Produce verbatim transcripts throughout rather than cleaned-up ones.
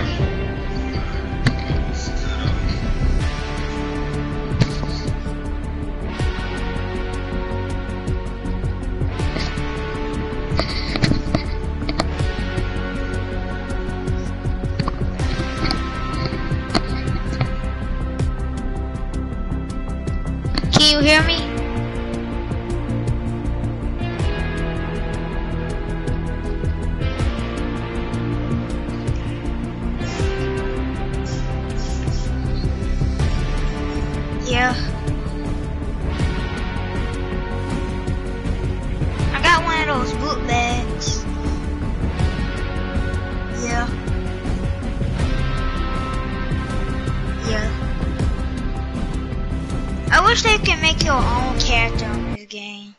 Can you hear me? Yeah. I got one of those book bags. Yeah. Yeah. I wish they could make your own character on this game.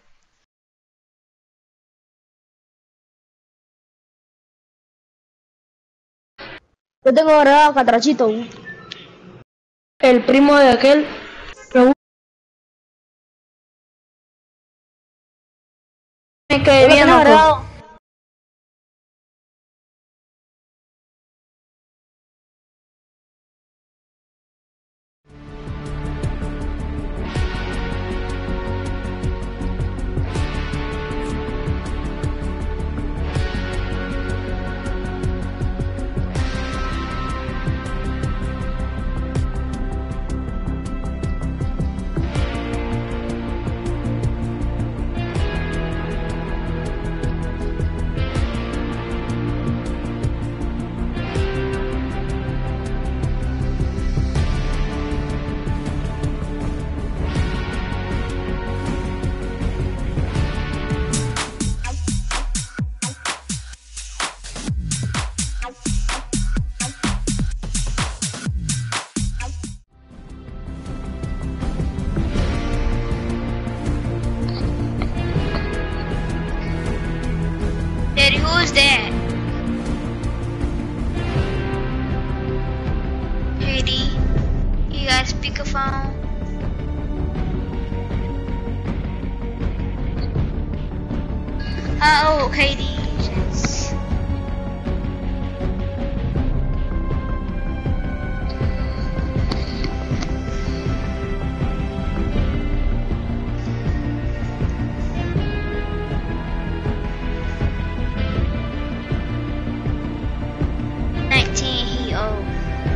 Yo tengo grabado a Catrachito, el primo de aquel. Me cae bien, loco. Daddy, who is that? K D, you got a speakerphone? How old, K D? nineteen, he old.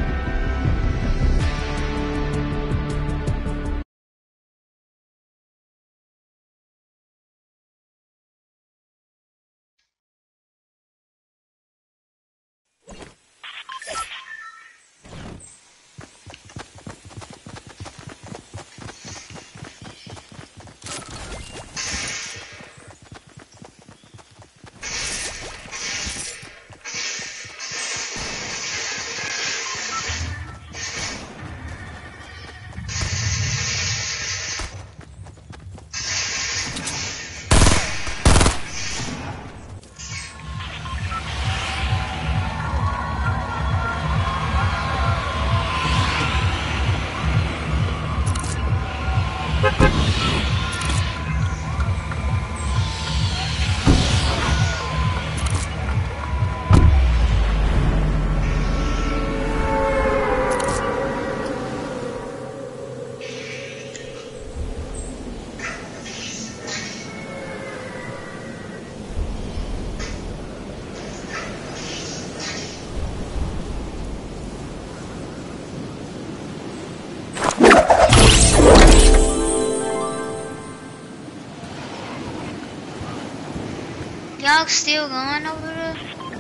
Y'all still going over there?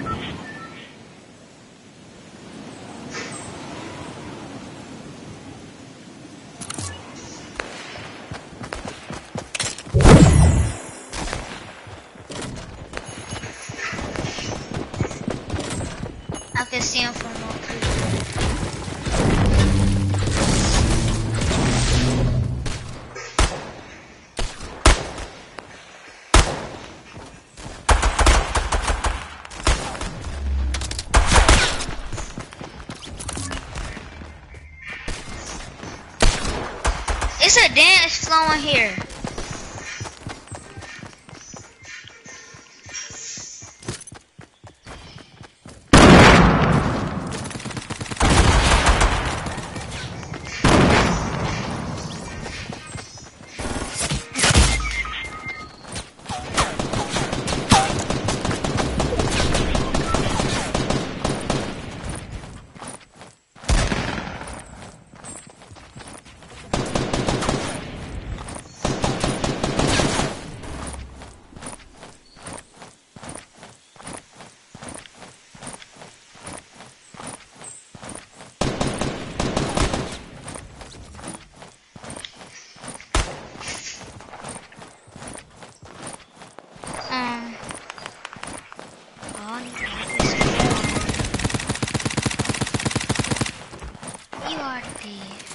I can see him from up here. It's a dance flowing here. you are the thief.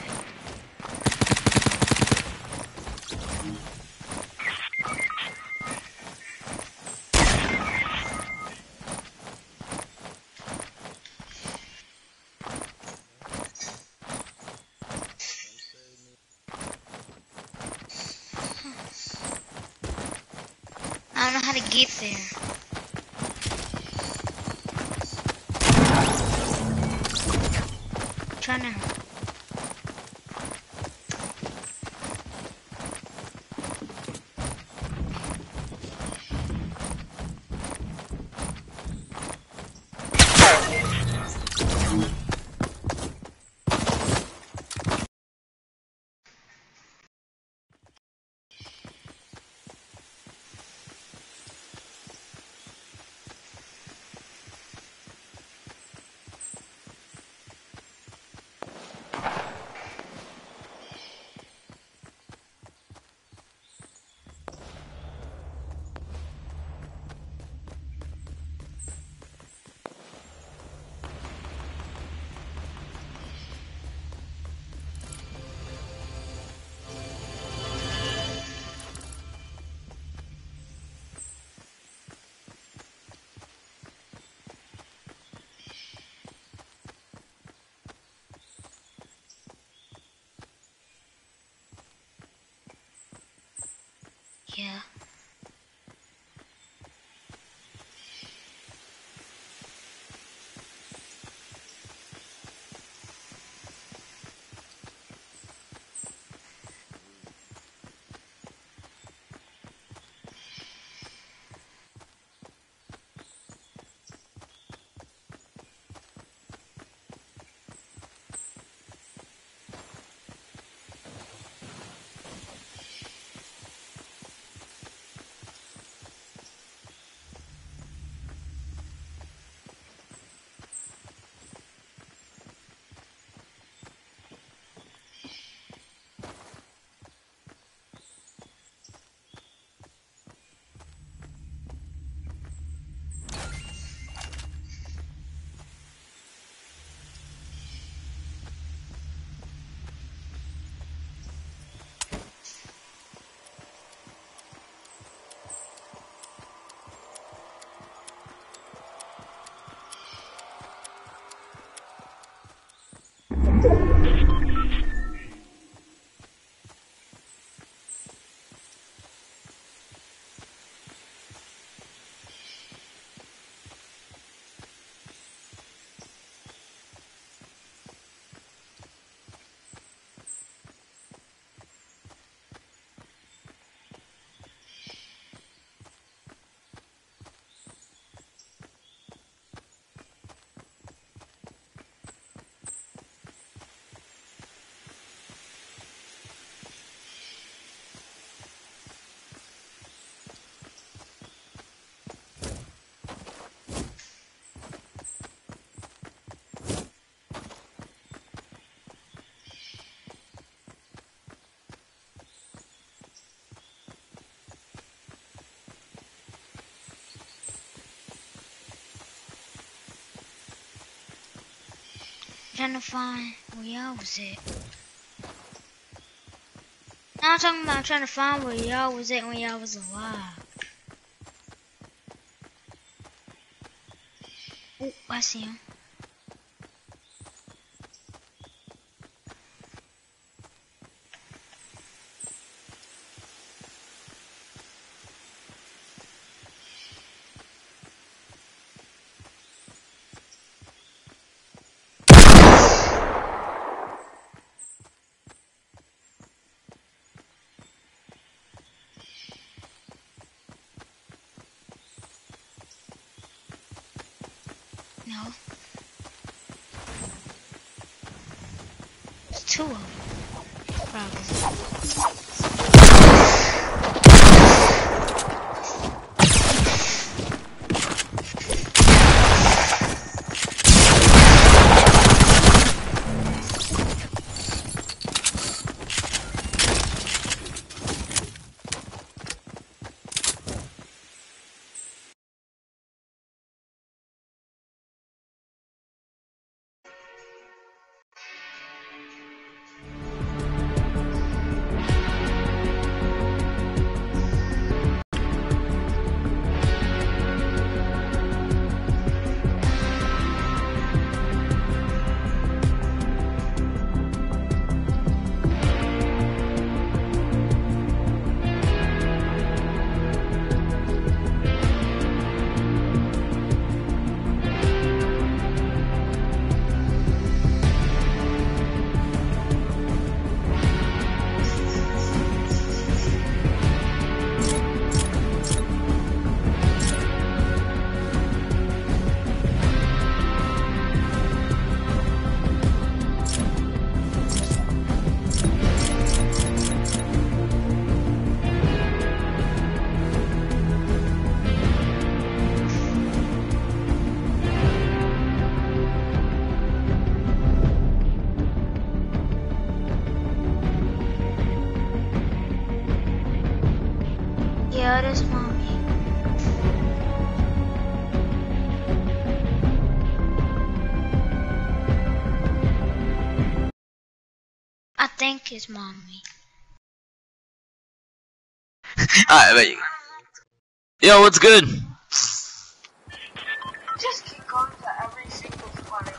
I don't know how to get there. Try now. Yeah. Trying to find where y'all was at. Now I'm talking about trying to find where y'all was at when y'all was alive. Oh, I see him. No. It's two of them. Probably. That is mommy. I think it's mommy. Alright, there you go. Yo, what's good? Just keep going to every single funny.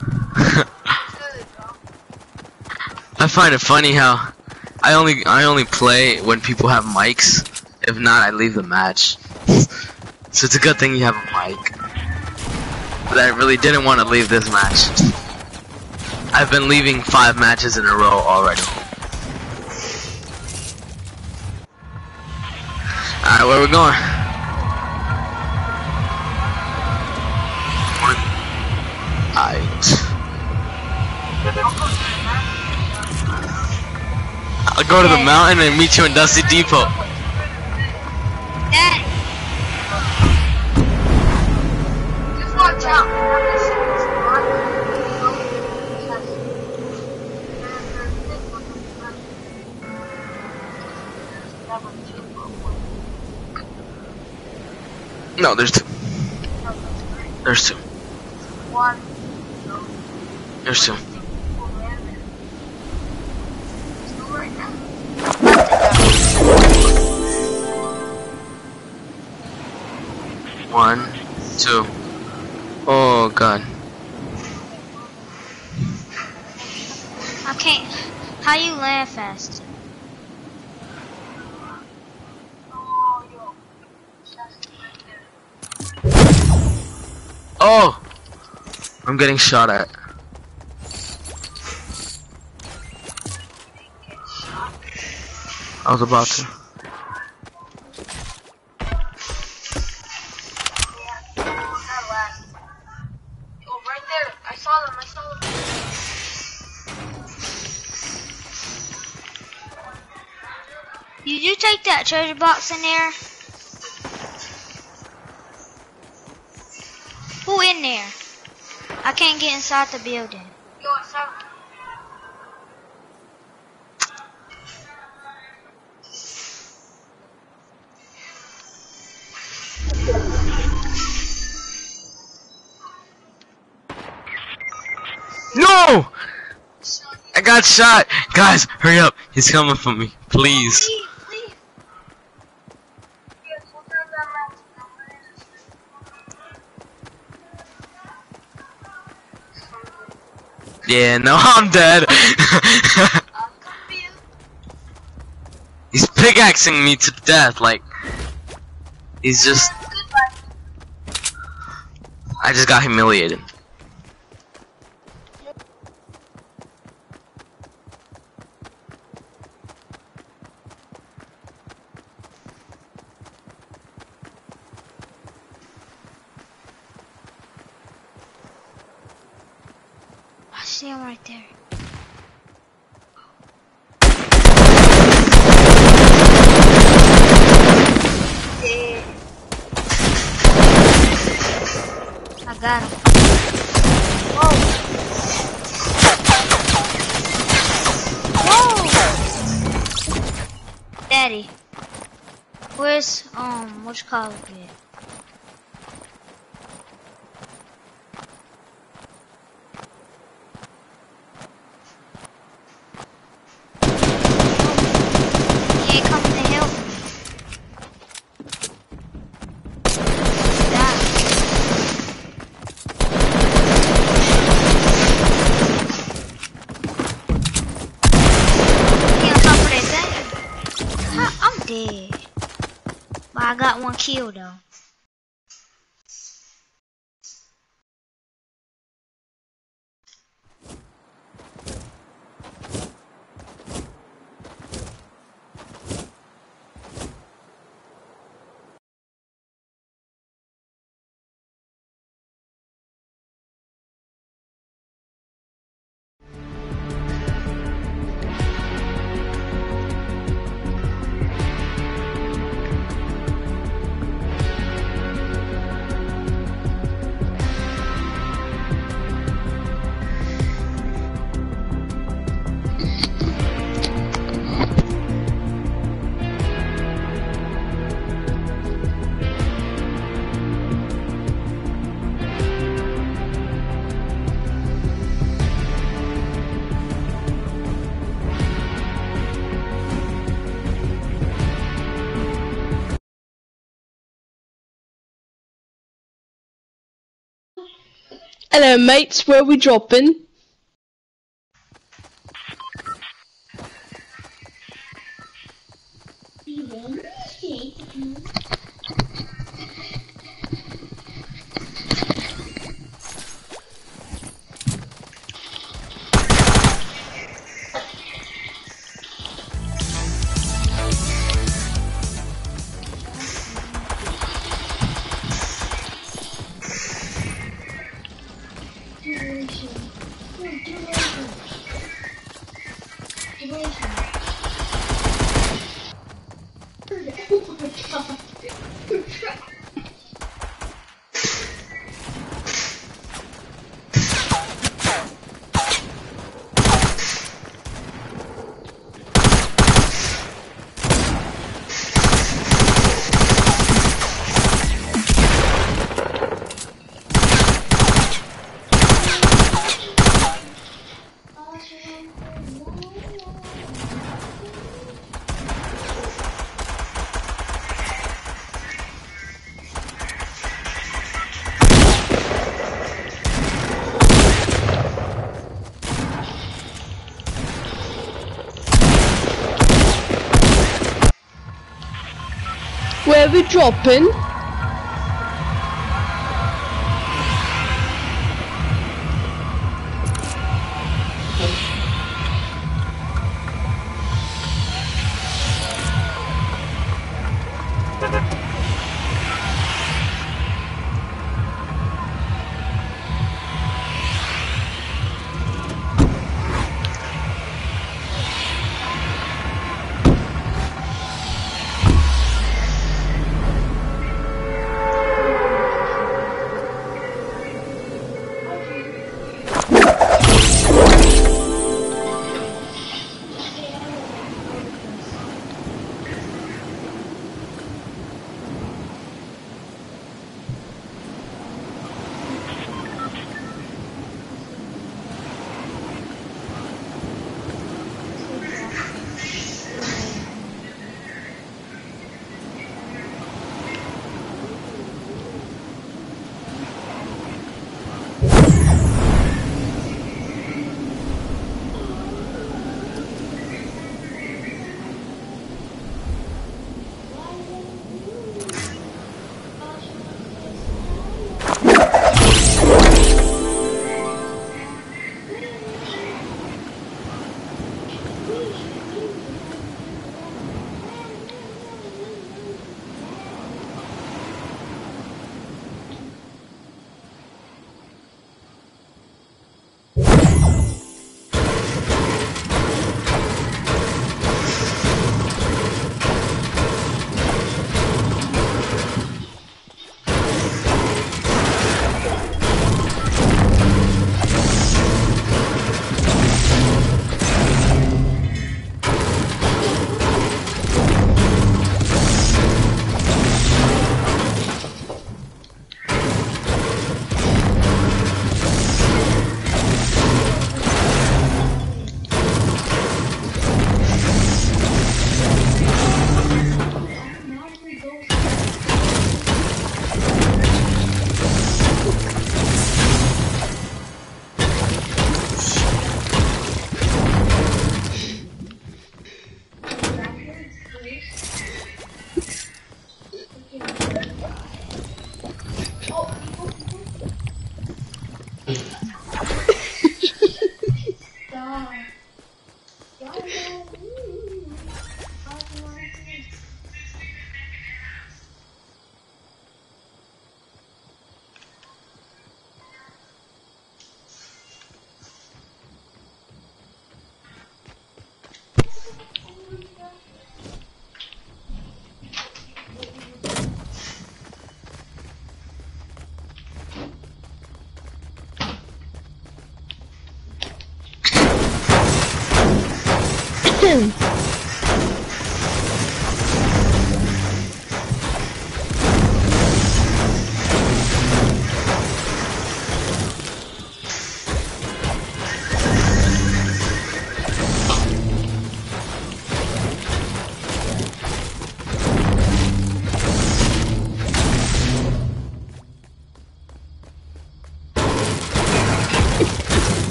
I find it funny how I only I only play when people have mics. If not, I leave the match. So it's a good thing you have a mic. But I really didn't want to leave this match. I've been leaving five matches in a row already. Alright, where are we going? Alright. I'll go to the mountain and meet you in Dusty Depot. Daddy. Just watch out. No, there's two. There's two. One. There's two. One, two. Oh god. I can't. How you land fast? Oh! I'm getting shot at. I was about to. Oh, right there. I saw them. I saw them. Did you take that treasure box in there? Who in there? I can't get inside the building. Yo, I saw them. No! I got shot! Guys, hurry up. He's coming for me. Please. Please, please. Yes, we'll grab that mountain. Yeah, no, I'm dead. I'm confused. He's pickaxing me to death, like he's just I just got humiliated. I see him right there. I got him. Whoa. Whoa. Daddy. Where's, um, what you call it? He ain't coming to help me. Die. He on top of that thing. Huh, I'm dead. But I got one kill though. Hello mates, where we dropping? Where we dropping?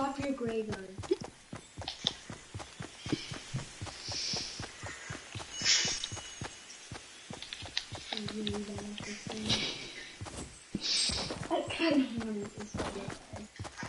drop your gray gun. I really like this thing. I kind of wanted this to get better.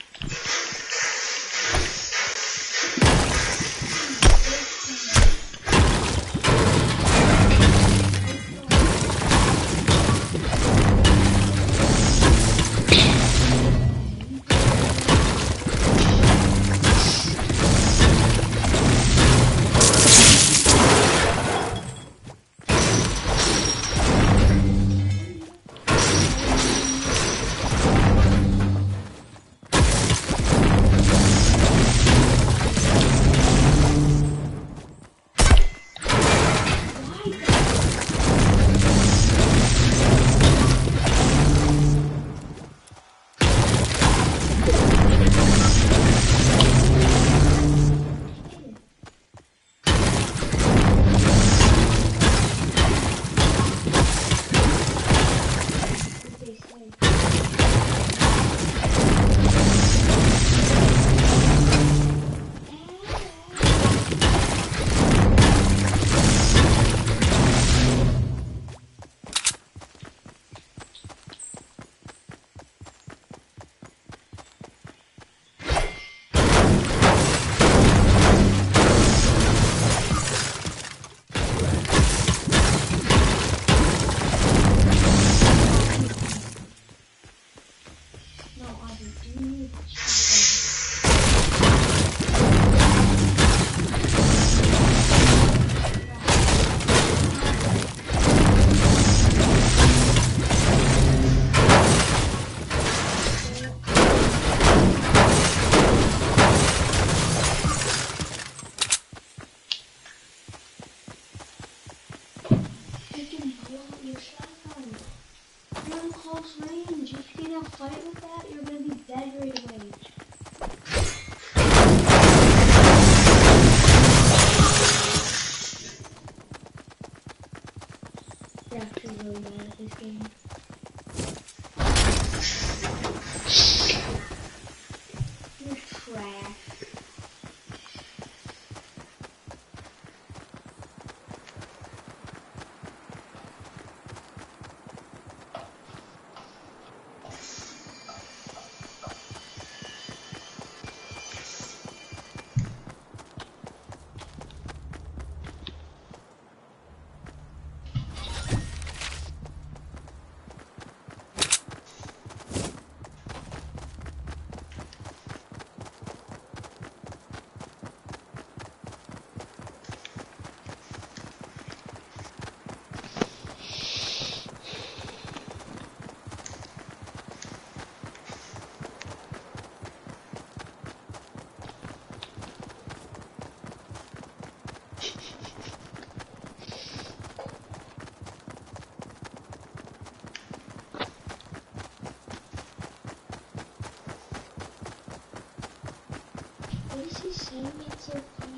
It's so funny.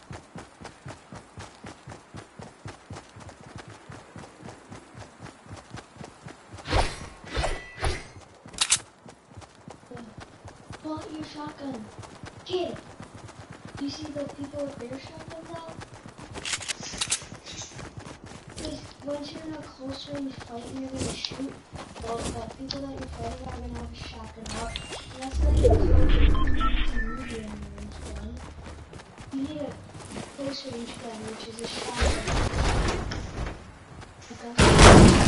Pull out your shotgun. Kid, do you see the people with their shotguns out? Because once you're in a close range fight and you're going to shoot, well, the people that you're fighting are going to have a shotgun out. And that's like a medium range gun. You need a close range gun, which is a shotgun. Okay.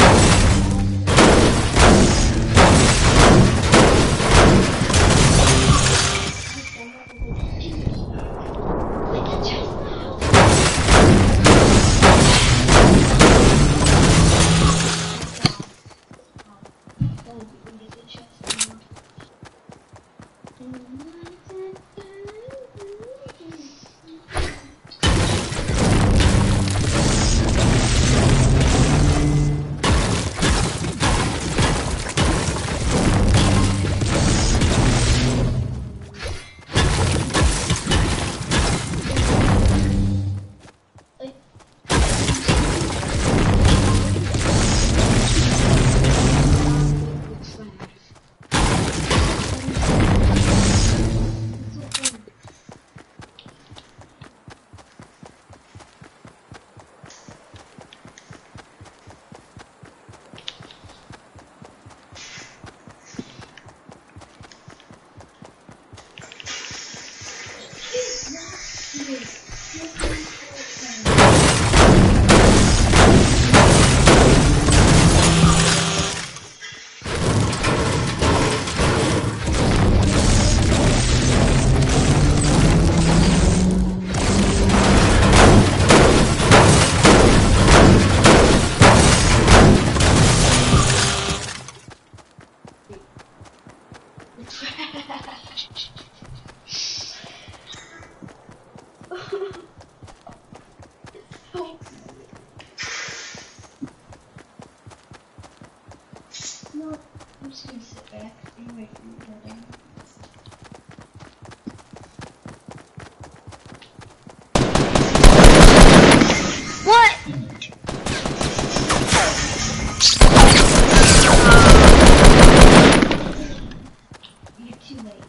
No, I'm just gonna sit back and wait for you to go down. What? You're too late.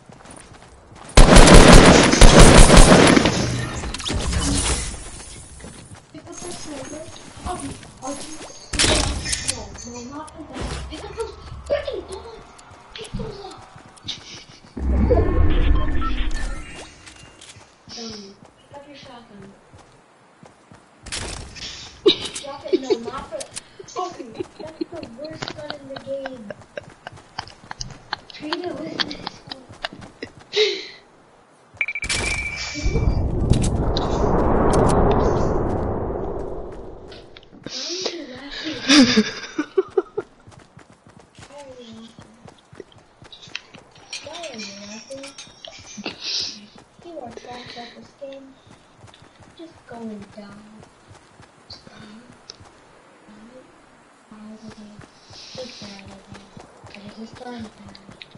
Pick up that sniper. I'll be, I'll be, no, no, not for that. Pick up those freaking bullets. Pick those up. Um, pick up your shotgun. Drop it, no, not for, okay, that's the worst gun in the game. Treat it with this. You are trash at this game. Just going down. Just down. Down. Down the game. Just down the game. And it's just going down.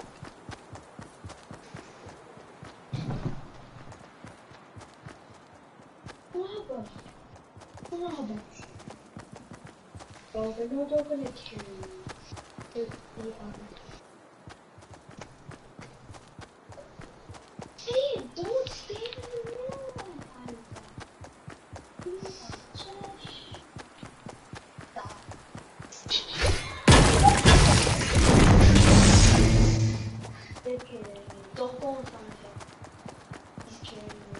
Lava. Lava. Oh, they're not open to kill you. They, they are. Hey, don't stand in the room. You are trash. Stop. They're kidding me. Don't go in front of him. He's kidding me.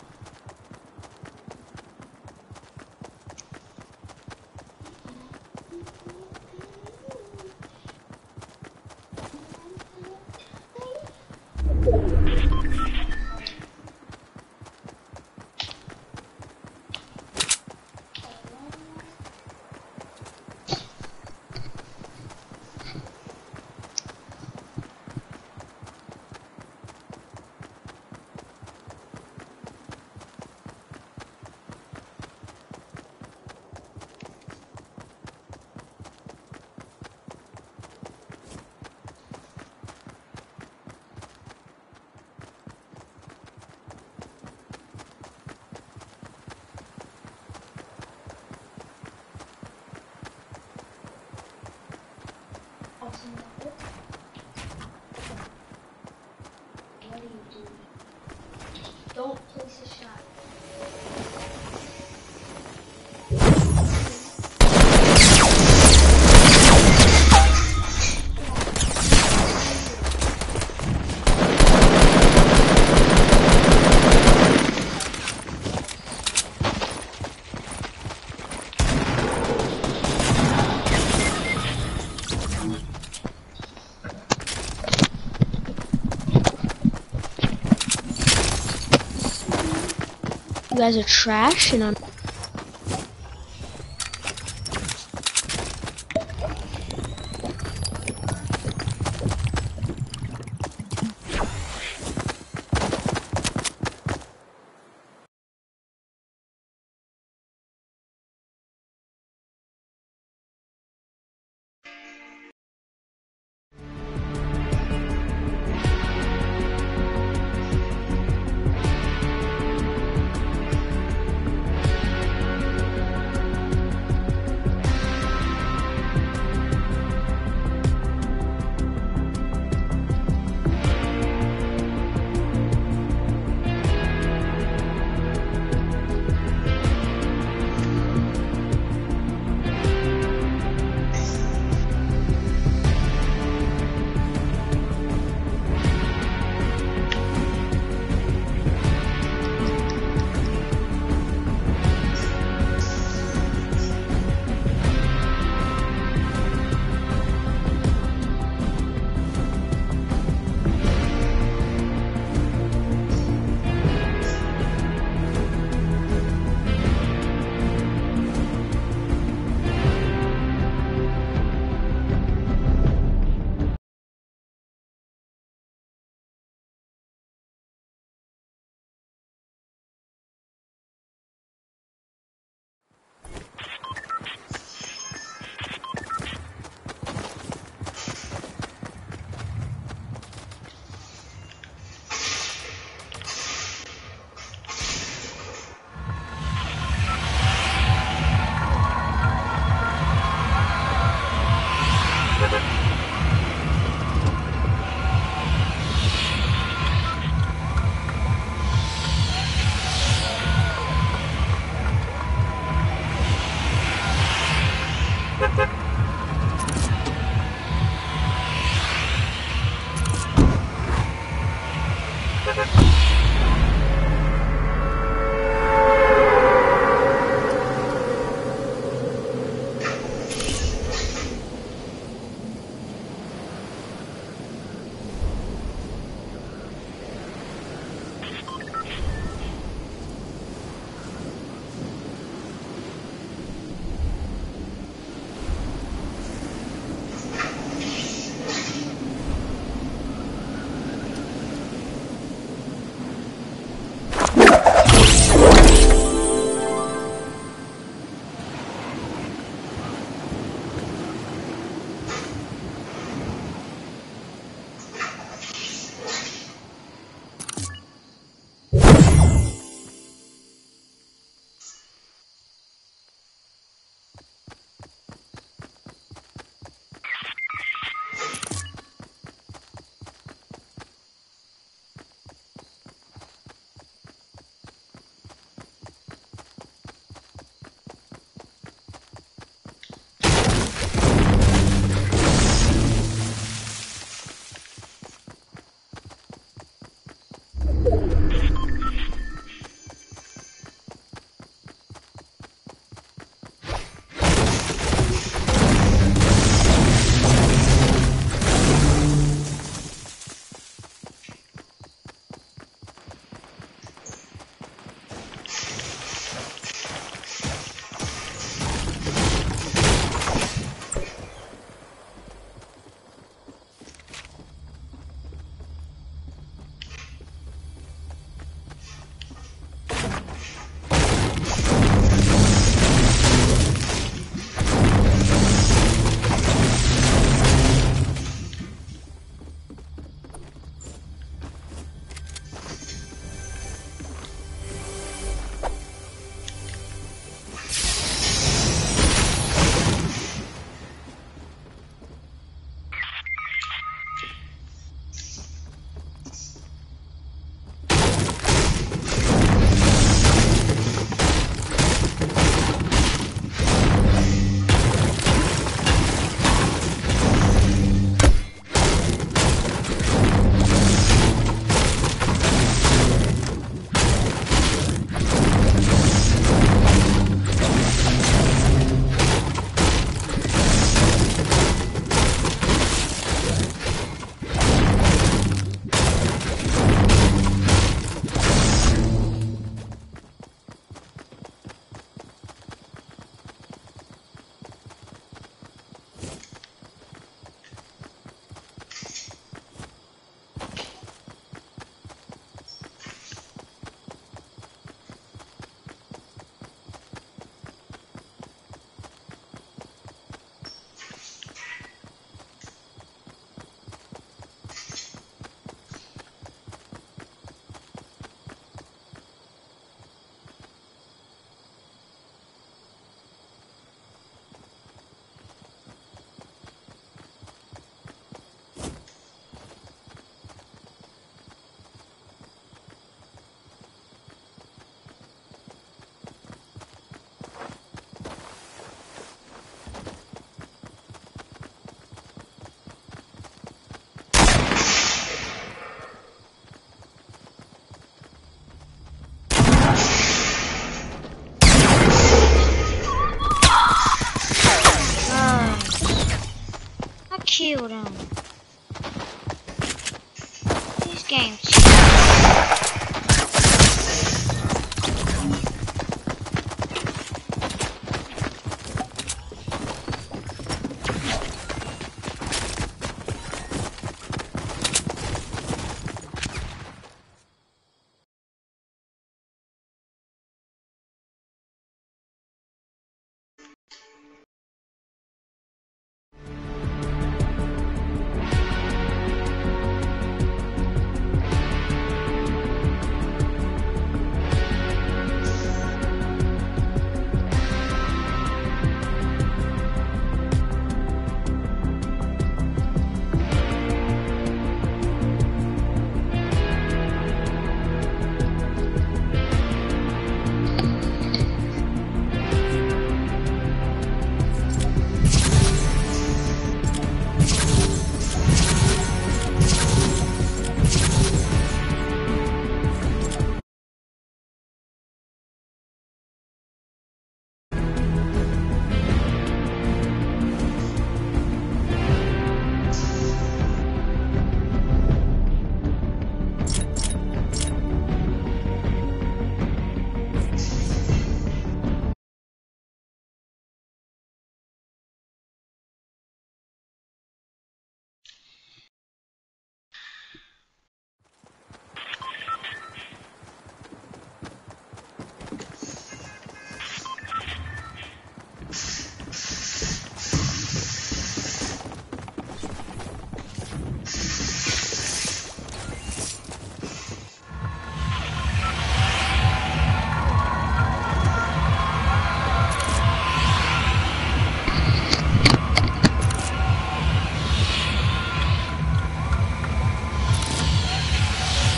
What are you doing? Don't place a shot. You guys are trash and I'm killed him. This game's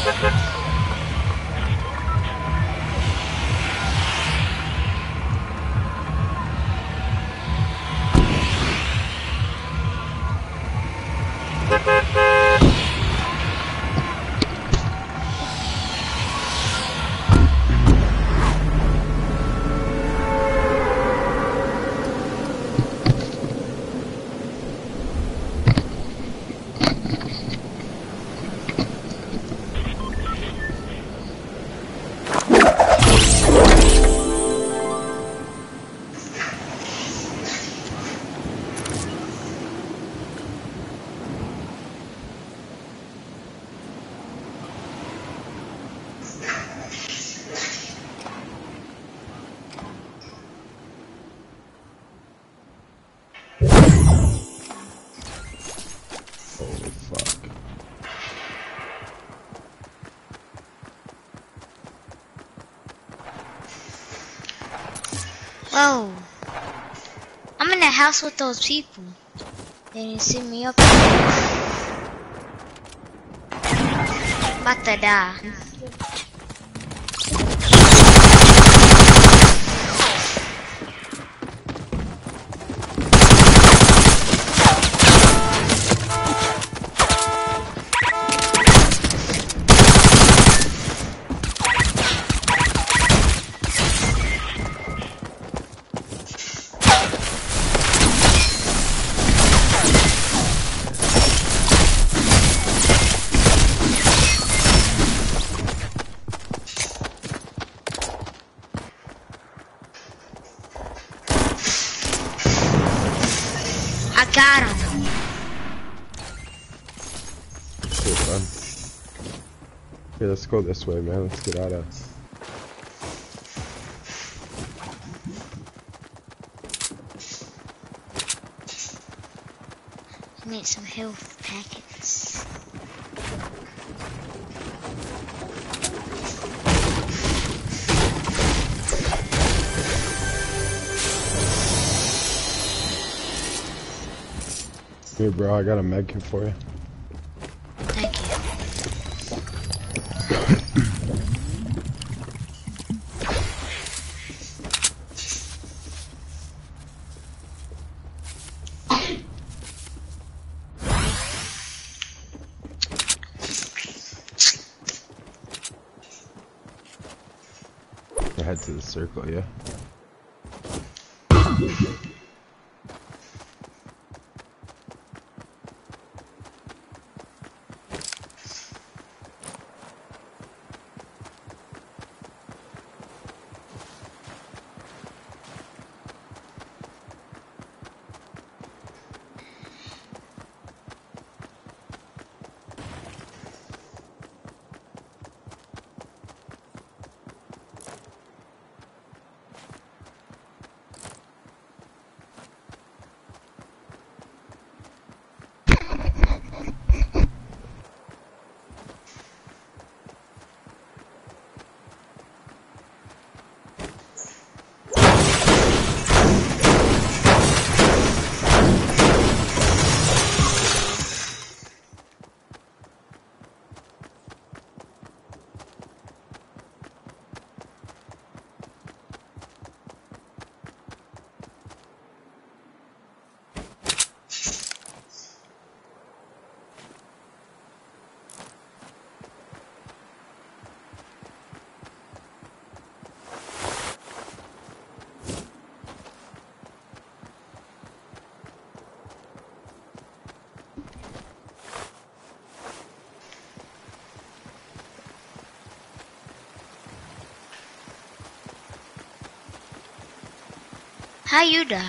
Whoa. I'm in the house with those people. They didn't see me up there. About to die. Got him. Cool, fun. Okay, let's go this way, man. Let's get out of. Need some health packets. Here, bro, I got a med kit for you. Thank you. I head to the circle, yeah. How you died?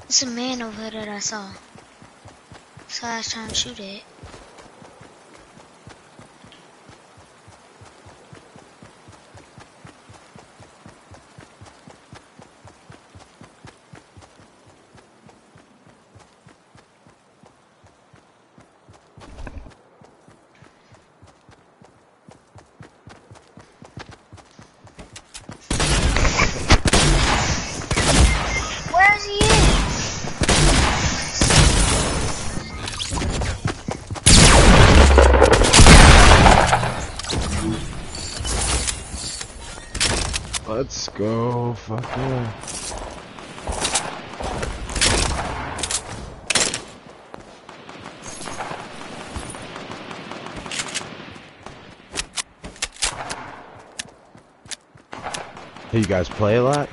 It's a man over here that I saw. So I was trying to shoot it. Where is he at? Let's go, fuck yeah. Hey, you guys play a lot?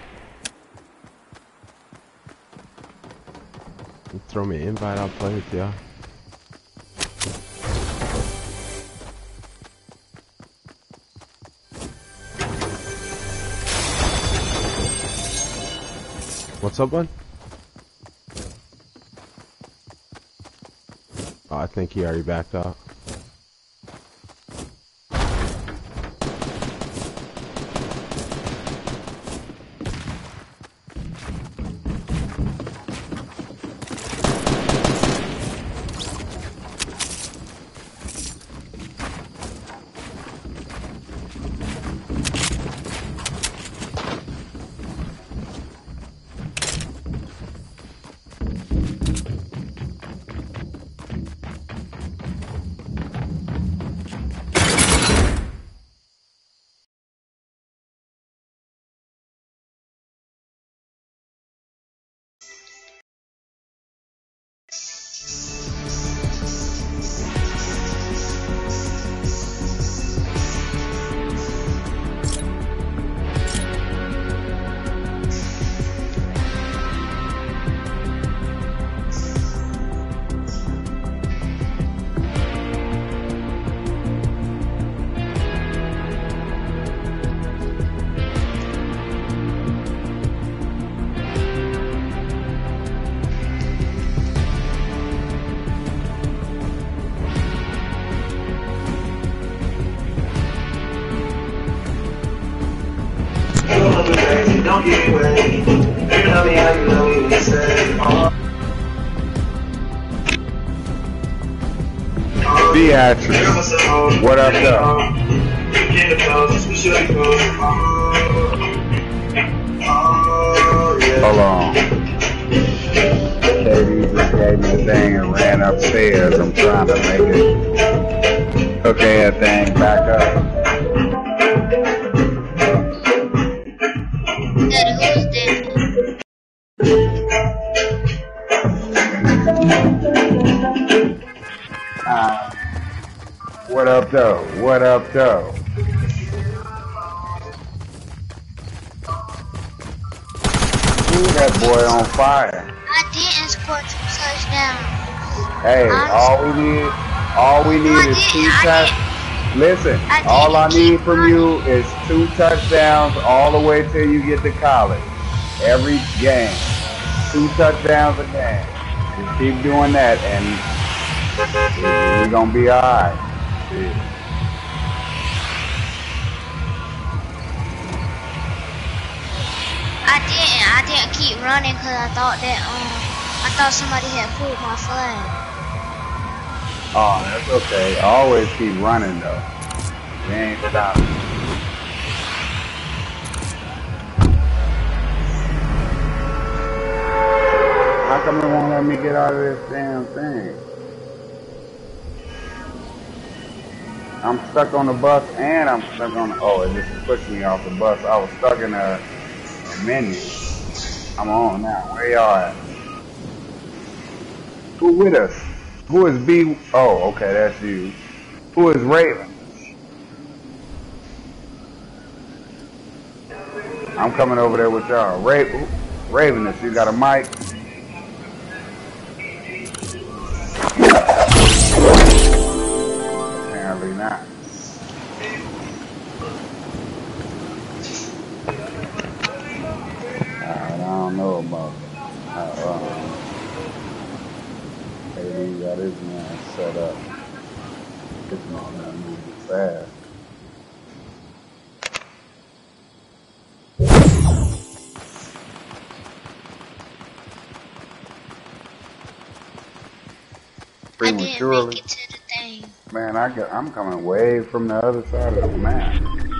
Throw me an invite, I'll play with y'all. What's up, bud? Oh, I think he already backed out. Don't get away. You tell me how you know me when you say, oh. Beatrice, what up, though? Hold on. Katie just gave me a thing and ran upstairs. I'm trying to make it hook that thing back up. Uh, what up, though? What up, though? Ooh, that boy on fire. I didn't score two touchdowns. Hey, I'm all we need, all we need No, I is didn't. two I touchdowns. Listen, I all I didn't need keep from running. you is two touchdowns all the way till you get to college. Every game, two touchdowns a game. Just keep doing that, and we're gonna be all right. I didn't. I didn't keep running because I thought that um I thought somebody had pulled my flag. Oh, that's okay. Always keep running though. We ain't stopping. How come it won't let me get out of this damn thing? I'm stuck on the bus and I'm stuck on the, oh, it just pushed me off the bus. I was stuck in a, a menu. I'm on now. Where y'all at? Who with us? Who is B? Oh, okay, that's you. Who is Raven? I'm coming over there with y'all. Raven, Ravenous, you got a mic? Apparently not. Alright, I don't know about that. Uh, uh. got his man set up. This man moving fast. I didn't Prematurely. make it to the thing. Man, I get, I'm coming way from the other side of the map.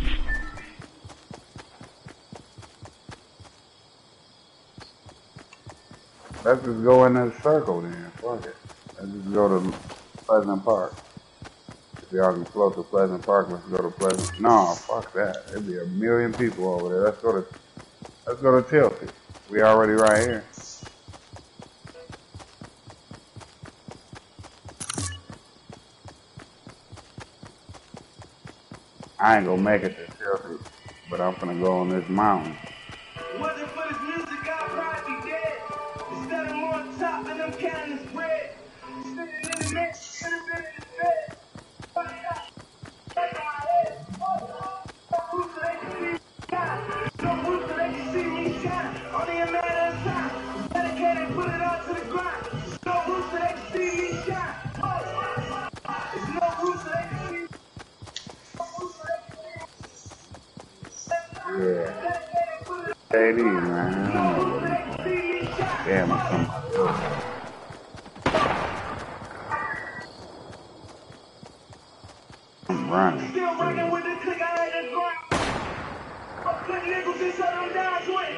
Let's just go in this circle then. Fuck it. Let's just go to Pleasant Park. If y'all can float to Pleasant Park, let's go to Pleasant. No, fuck that. There'd be a million people over there. Let's go to let's go to Tilted. We already right here. I ain't gonna make it to Tilted, but I'm gonna go on this mountain. Wasn't for this music, I'd probably be dead. Instead of more top than them cannons bread. Sitting in the neck, should have been in the bed. Fuck that. Fuck my head. No roof so they can see me shine. No roof so they can see me shine. Only a matter of time. Dedicated, put it all to the grind. No roof so they can see me shine. There's no roof so they can see me. No roof so they can see me. Yeah. K D, man. I don't know what he's playing. Damn, I'm coming. I'm running. Still running with the click, I had to grind. Fuck good niggas and shut them down quick.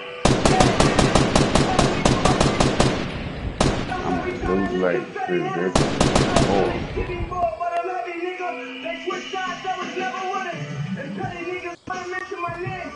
I'm gonna lose late, too. This oh. Getting bored, but I love you, nigga. They switch sides, I was never running. And petty niggas wanna mention my name.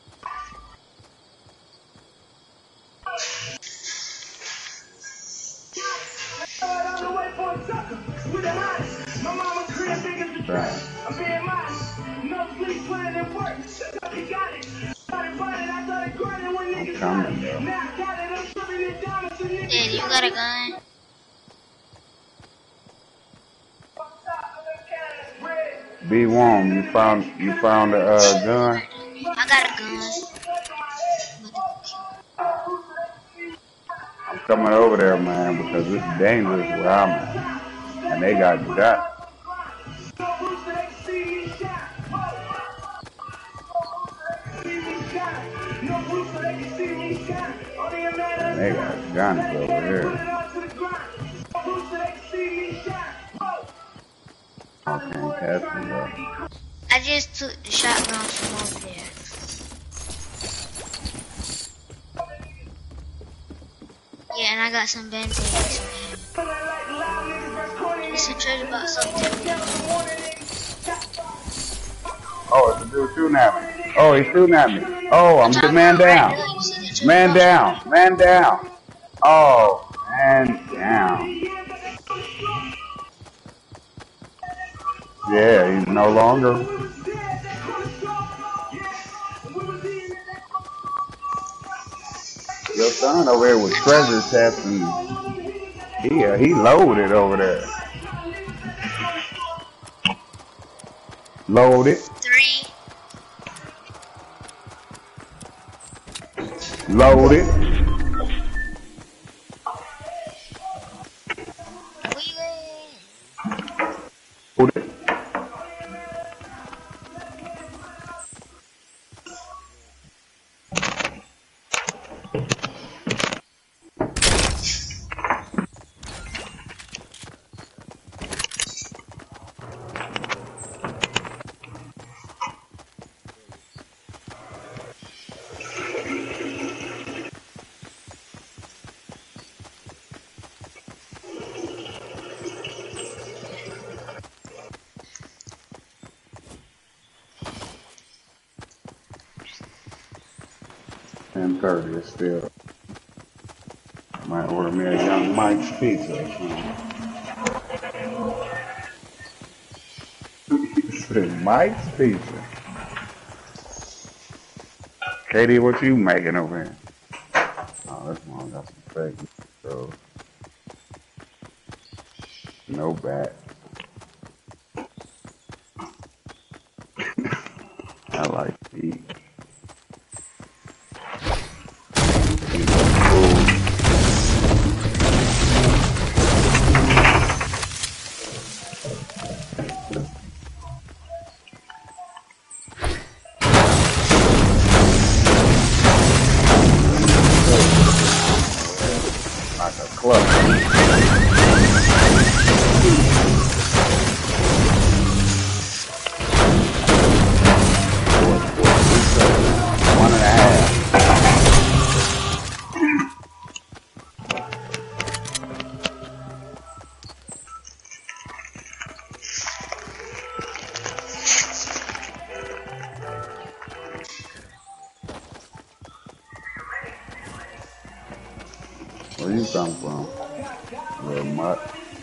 On the way for a sucker, with the hottest. My mama crib big as the trash. I'm being modest. No sleep, put it in work. That's how we got it. Started running, I started grinding when niggas got it. Now I got it, I'm stripping it down to niggas. Dad, you got a gun? B one, you found you found a uh, gun? I got a gun. I'm coming over there, man, because it's dangerous where I'm at. And they got shot. And they got guns over here. I can't pass me though. I just took the shotgun from over there. Yeah, and I got some band-aids, man. It's a treasure box up there. Oh, it's a dude shooting at me. Oh, he's shooting at me. Oh, I'm the man down. Man down. Man down. Oh, man down. Yeah, he's no longer. Your son over here with treasure testing. He, uh, he loaded over there. Loaded. Three. Loaded. Loaded. ten thirty is still. Might order me a Young Mike's pizza or something. He said Mike's pizza. Katie, what you making over here? Oh, this one got some fake. So no bat. I like to eat. club. One and a half. Where you come from? Little mutt.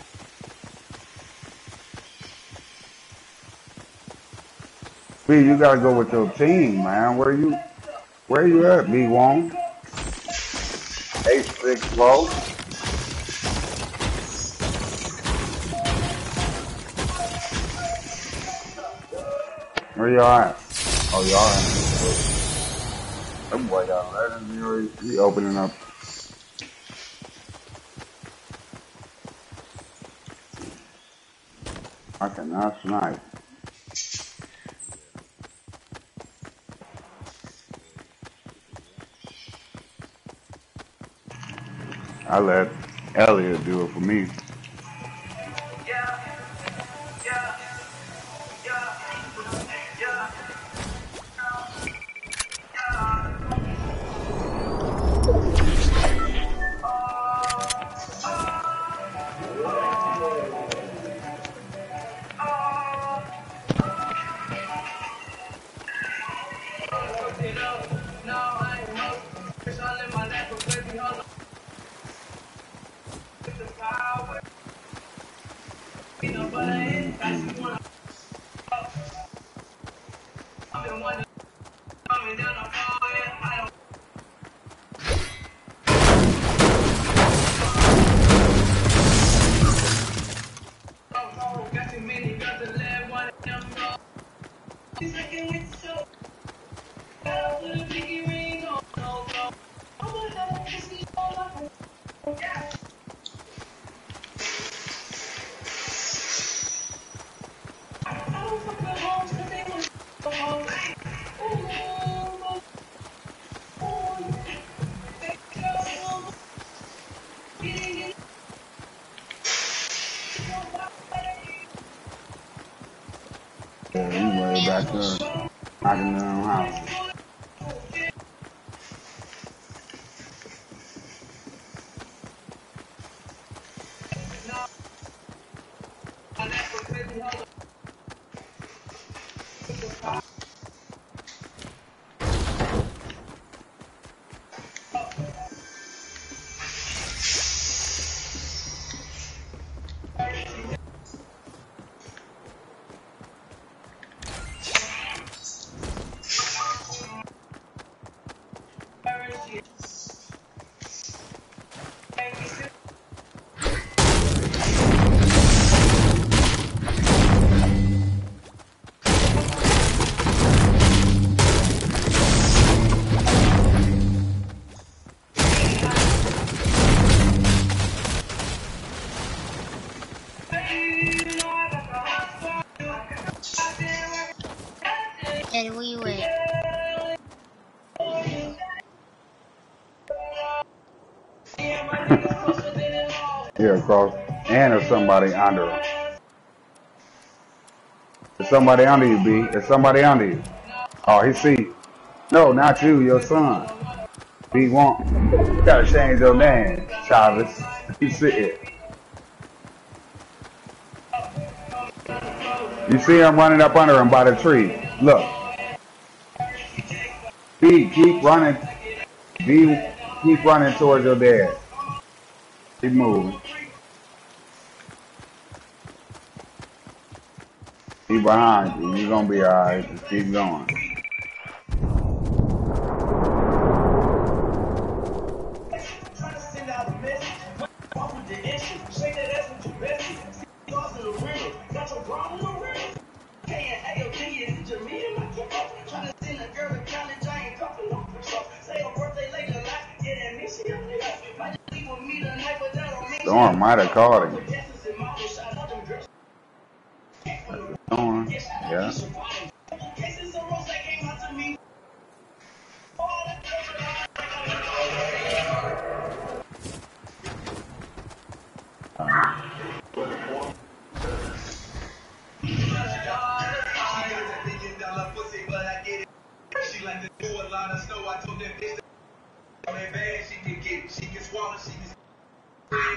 B, you gotta go with your team, man. Where you where you at, B Wong? Eight six low. Where y'all at? Oh, y'all at. That boy y'all let him be, be opening up. I cannot snipe. I let Elliot do it for me. Yeah, you way back there, knocking down houses. Daddy, where you at? Yeah, across. And there's somebody under him. There's somebody under you, B. There's somebody under you. Oh, he see you. No, not you, your son. B won't. You gotta change your name, Chavez. You see it. You see him running up under him by the tree. Look. B, keep running. B, keep running towards your dad. Keep moving. He behind you. You're gonna be alright. Just keep going. Storm might have caught him. Storm, yeah.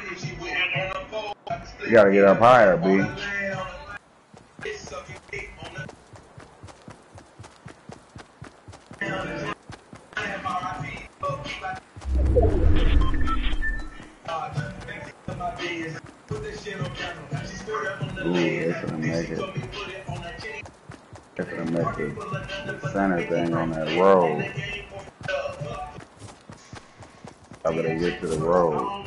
You gotta get up higher, B. Ooh, they're gonna make it. They're gonna make the, the center thing on that road. I better get to the road.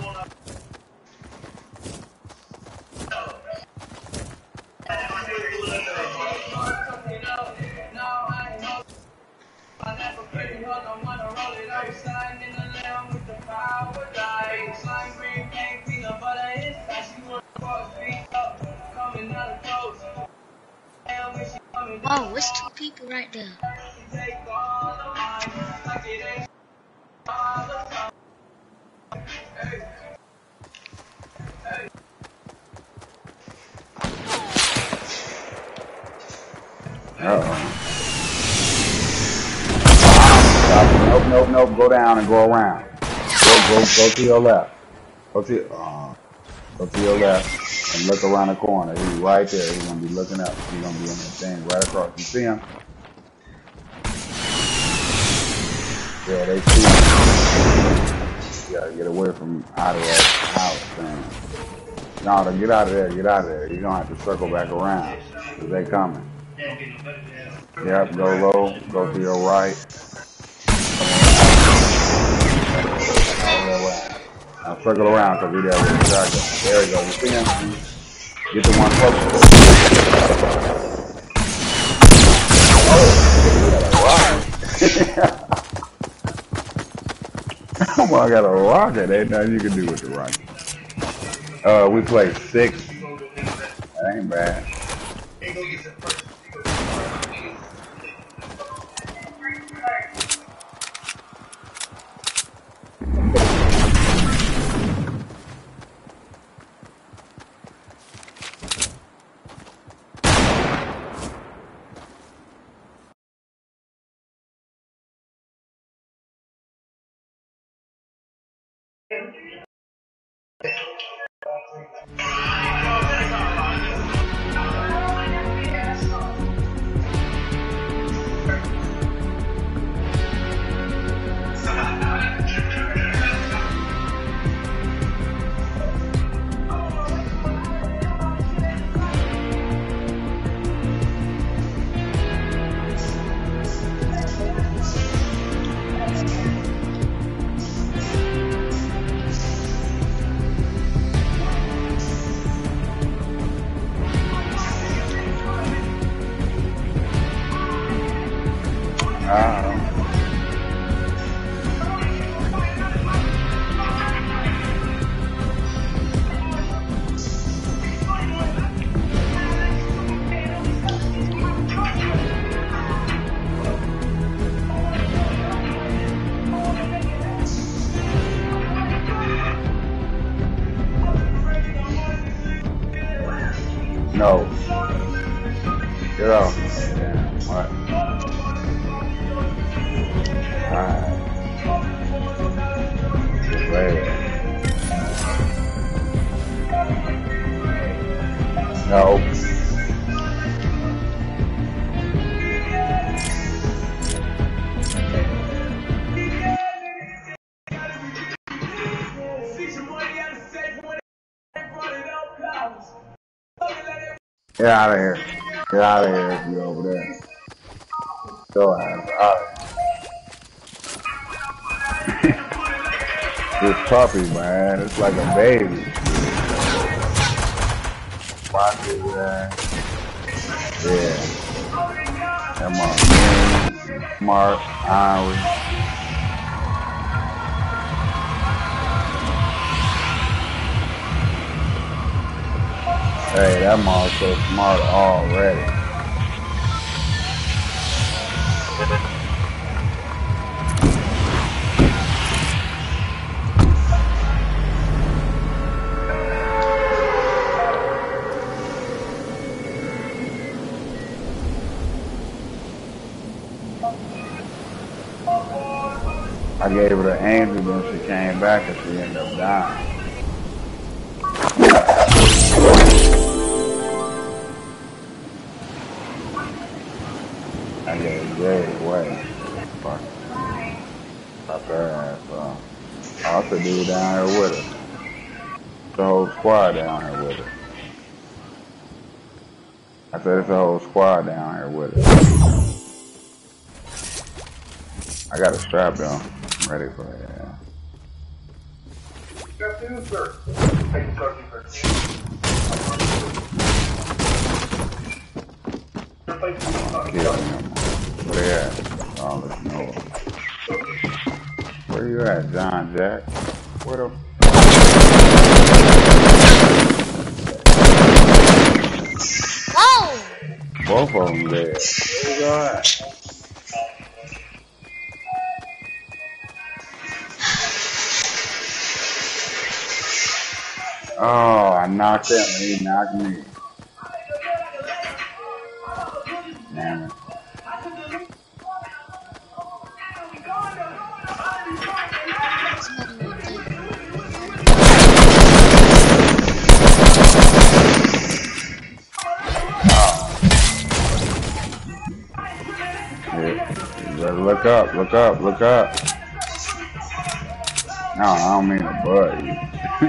Oh, it's two people right there. Uh-oh. Nope, nope, nope. Go down and go around. Go, go, go to your left. Go to your, uh, go to your left and look around the corner. He's right there. He's gonna be looking up. He's gonna be in that thing right across. You see him? Yeah, they see him. You gotta get away from out of that house thing. No, to get out of there. Get out of there. You're gonna have to circle back around because they coming. Yep, go low. Go to your right. Now circle around because we there with the shotgun. There we go. You see him? Get the one close. Oh, well, I got a rocket. Ain't nothing you can do with the rocket. Uh, we played six. That ain't bad. No. Get off. Damn. What? Alright. Get ready. No. Get out of here. Get out of here if you're over there. Go out. Alright. This puppy, man, it's like a baby. Watch it, man. Yeah. Come on. Smart, Irish. Hey, that mom's so smart already. I gave her the angel, then she came back and she ended up dying. Hey, that mom. Hey, that mom so smart already. I gave her the angel, then she came back and she ended up dying. Hey, that mom so smart already. I gave her the angel, then she came back and she ended up dying. Hey, that mom so smart already. I gave her the angel, then she came back and she ended up dying. I gave Jay away. Fuck. Got their ass off. Also, dude down here with us. The whole squad down here with us. I said it's a whole squad down here with us. I got a strap on. I'm ready for it. Yeah. Good afternoon, sir. Thank you, sir. I'm gonna kill him. Where they at? Oh, let's know. Where you at, John Jack? Where the Whoa! both of them dead. Where you go at? Oh, I knocked him and he knocked me. Damn it. Look up, look up, look up. No, I don't mean to butt you.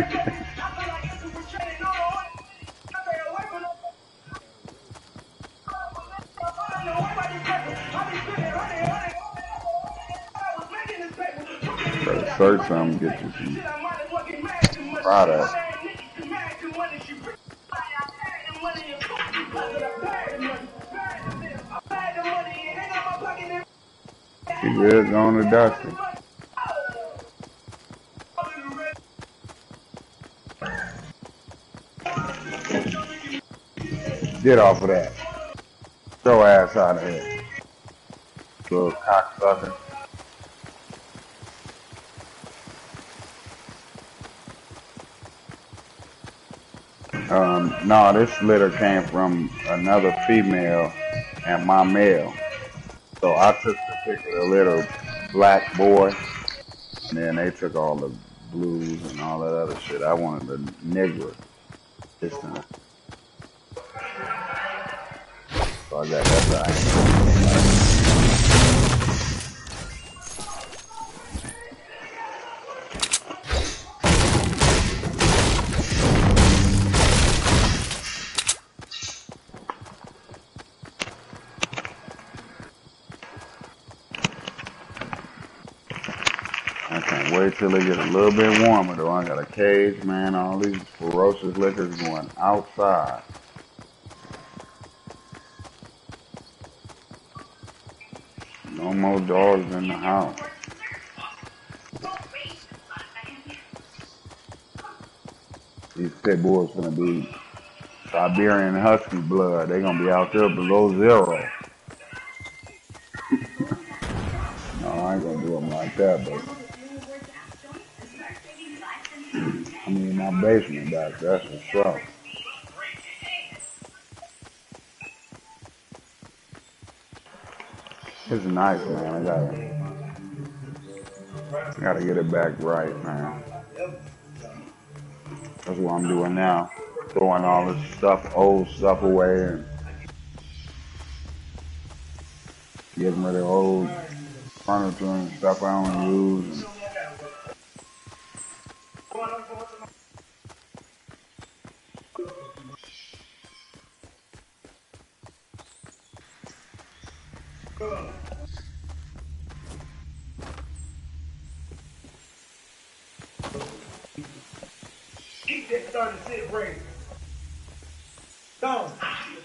Better search something, get you some product. You good, going to Dusty. Get off of that. Throw ass out of here. Little cocksucker. Um, no, this litter came from another female and my male. So I took the particular little black boy, and then they took all the blues and all that other shit. I wanted the nigger this time. So I got that right. Wait till they get a little bit warmer though. I got a cage, man. All these ferocious liquors going outside. No more dogs in the house. These pit bulls gonna be Siberian Husky blood. They gonna be out there below zero. No, I ain't gonna do them like that, but I mean, my basement back, that's for sure. It's nice, man. I gotta, I gotta get it back right, man. That's what I'm doing now. Throwing all this stuff, old stuff away, and getting rid of old furniture and stuff I don't use. And Keep that starting to sit brain. Don't.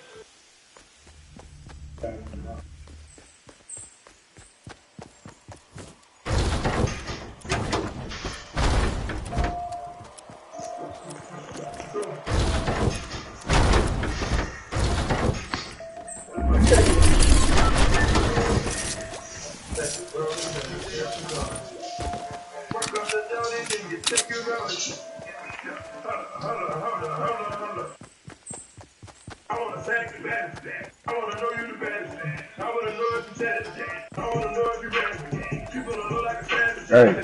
Hey.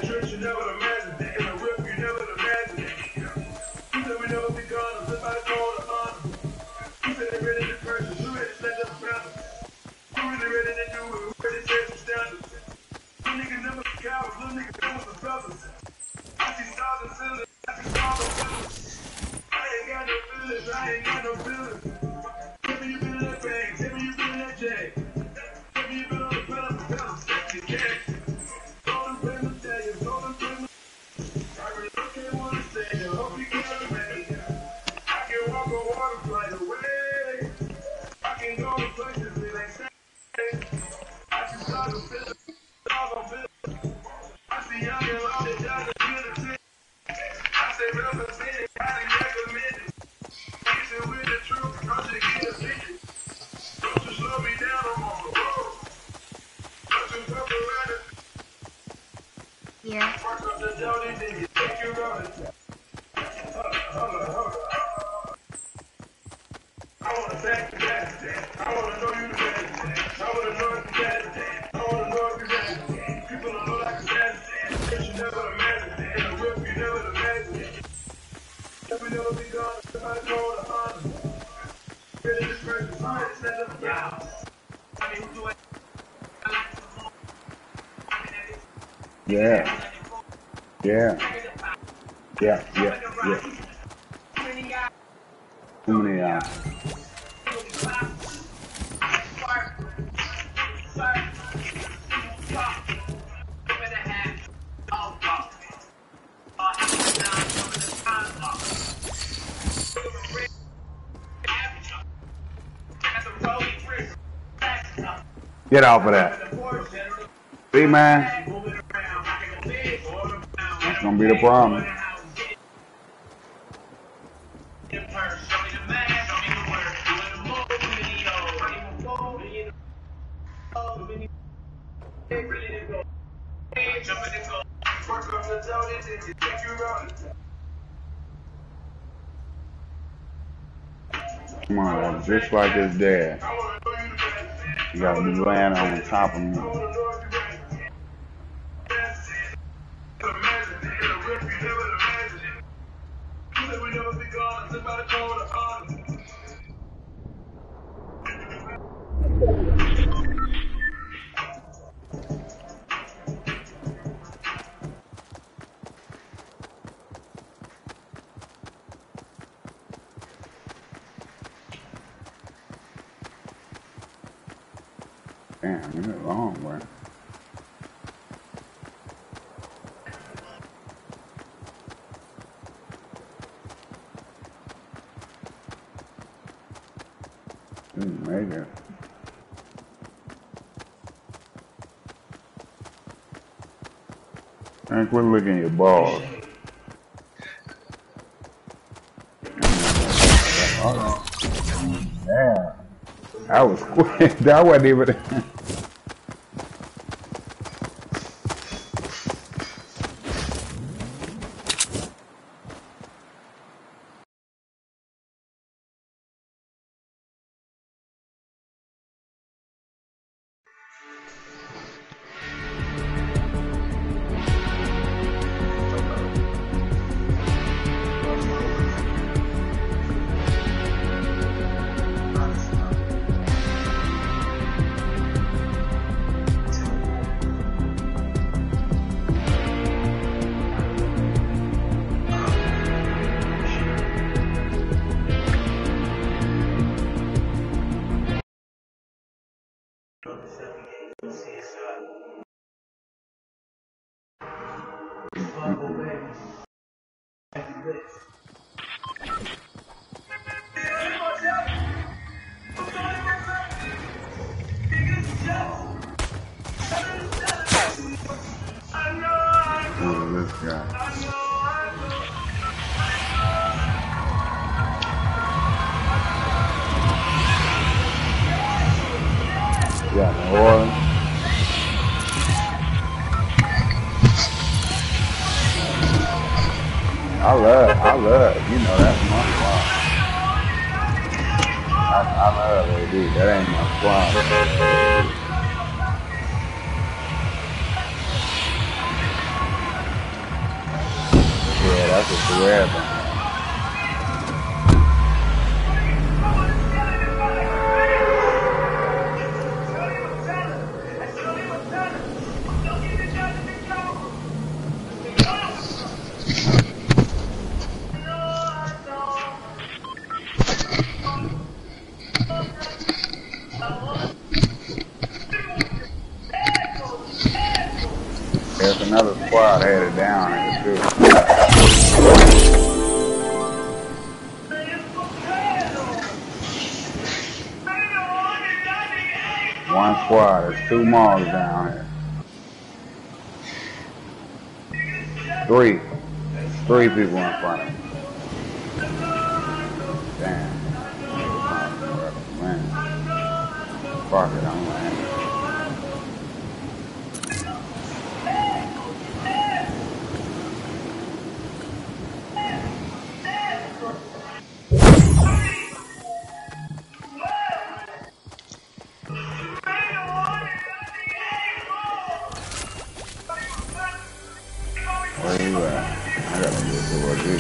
ain't got no feelings. Tell me you been in that bag, tell me you been in that jag. Tell me you been on the pedal, pedal, sexy cash. Golden pen to tell you, golden pen. I really don't want to say it, hope you get it ready. I can walk on water, fly away. I can go to places it ain't safe. I can start to feel it, all on feel. I see young and loud, they down to get a tip. I say, represent it, I didn't recommend it. Mixing with the truth, I should get a ticket. Don't you slow me down, I'm on the road. Don't you fuck around it. Yeah. Fuck up the dirty, then you take your rubber. Hold on, hold on, hold on. I wanna back the best. I wanna know you the best. I wanna know if you best. I wanna know if you best. People don't know like the best. But you never imagine. In the whip, you never imagine. If we never be gone, somebody call the honor. Really this person, somebody set up the house. I mean, who do I? Yeah. Yeah. Yeah, yeah, yeah. Too many, uh, get off of that. See, man? That's gonna be the problem. Come on, just like his dad. You gotta be laying on top of me. Damn, you went long way. Didn't make it. Man, quit licking your balls. Yeah. That was quick. That wasn't even. This guy. Yeah, New Orleans. I love, I love, you know, that's my squad. I, I love A D. That ain't my squad. Yeah, that's a career thing. squad had it down here too. One squad, there's two mobs down here. Three. Three people in front of me. Damn. Man. Fuck it, I'm landing. Where you at? I gotta get towards you.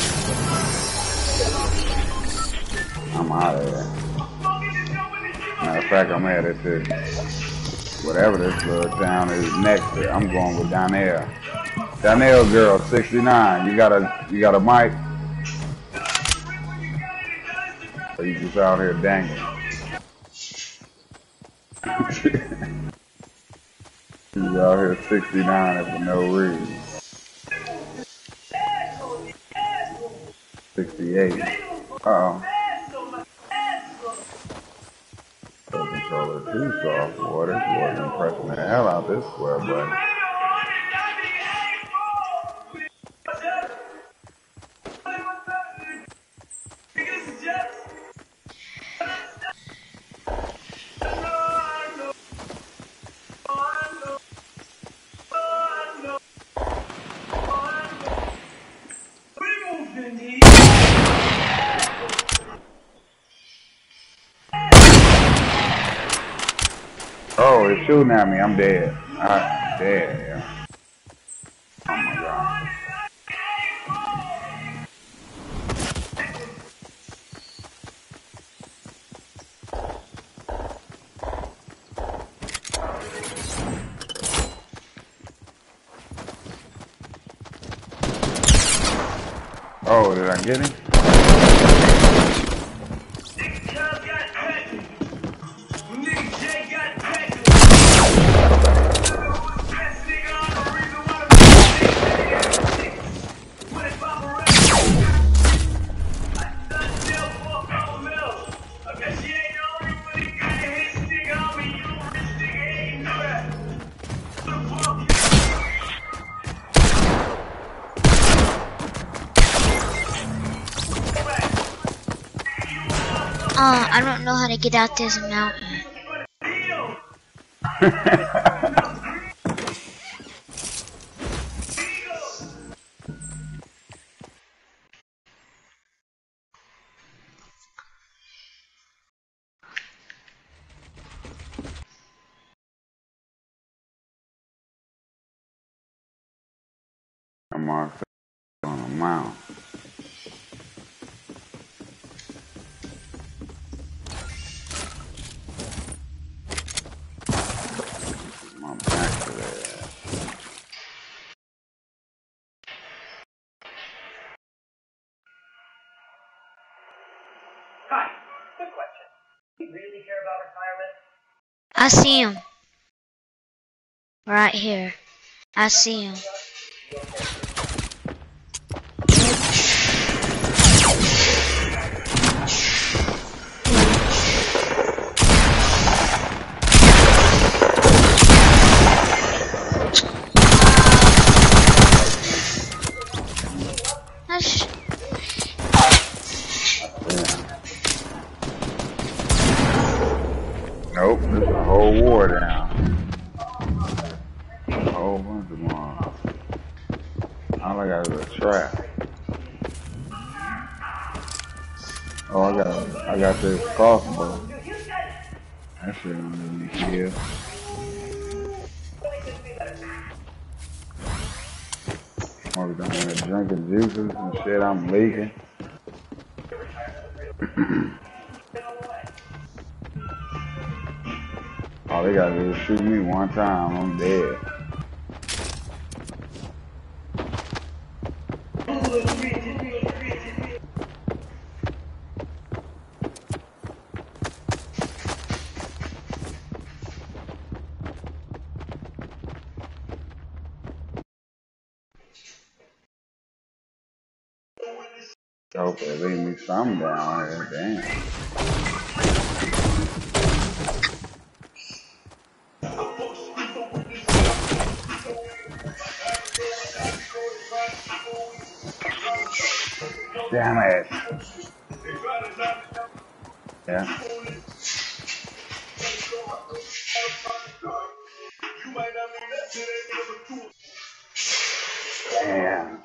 I'm out of here. Matter of fact, I'm headed to whatever this little town is next to. I'm going with Donnell. Donnell girl, sixty-nine. You got a you got a mic? Or you just out here dangling? You out here sixty-nine for no reason. sixty-eight. Uh-oh. Controller too soft, boy. This wasn't pressing the hell out this square button. Oh, it's shooting at me. I'm dead. I'm dead, yeah. Oh my god. Oh, did I get him? Uh, I don't know how to get out this mountain. I'm on on a mountain. I'm back to that. Hi, quick question. Do you really care about retirement? I see him. Right here. I see him. That's Nope, there's a whole war down. A whole bunch of mobs. All I got is a trap. Oh, I got, I got this crossbow. That shit don't let me kill. Or down there drinking juices and shit. I'm leaking. All they gotta do is shoot me one time. I'm dead. Hope they leave me some down here. Damn. Damn it. Yeah. Damn.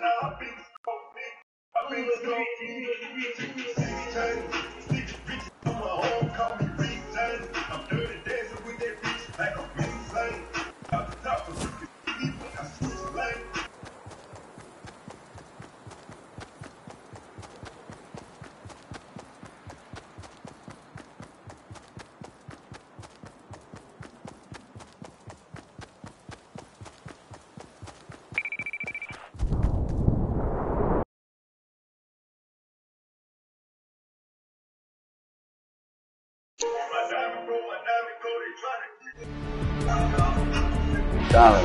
Darling.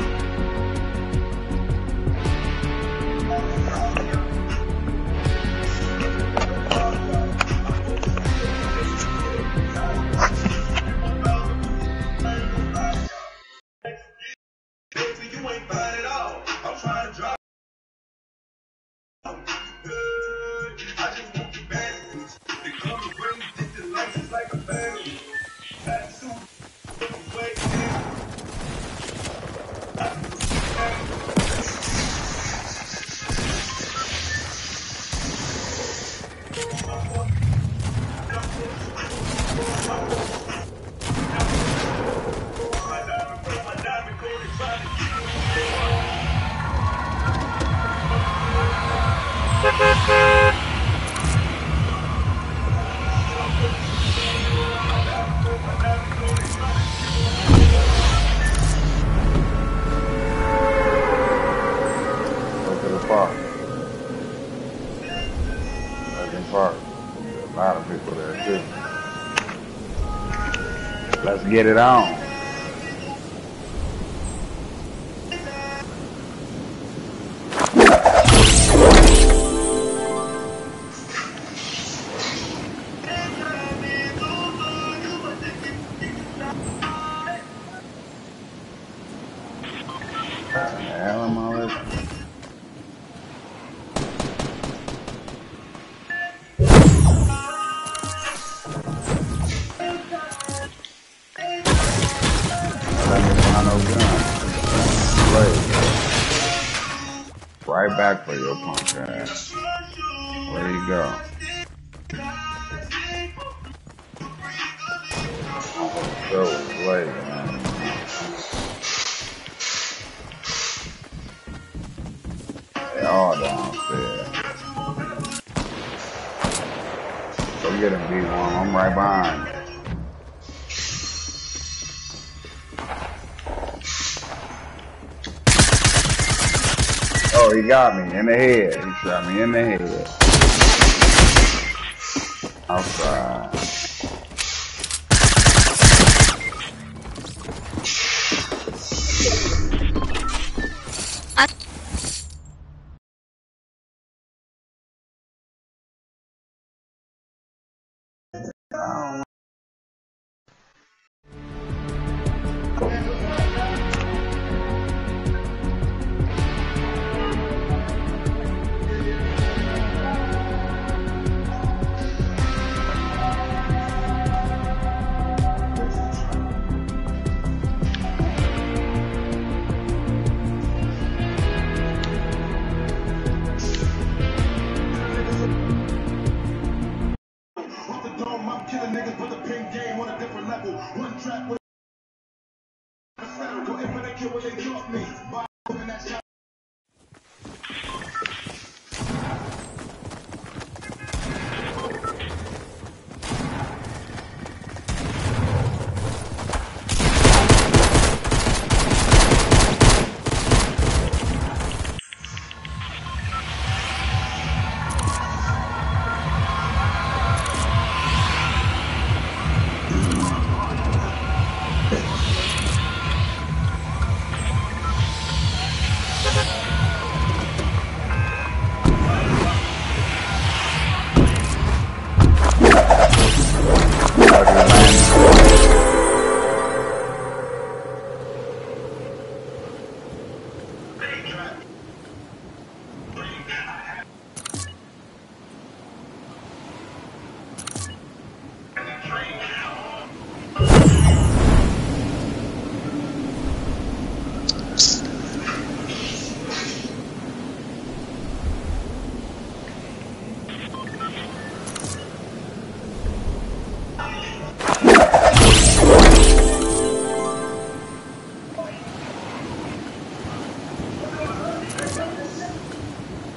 Let's get it on. Right back for your punk ass. Where you go? So late, man. They all downstairs. Go get him, B one. I'm right behind you. Oh, he got me in the head. He shot me in the head. Outside.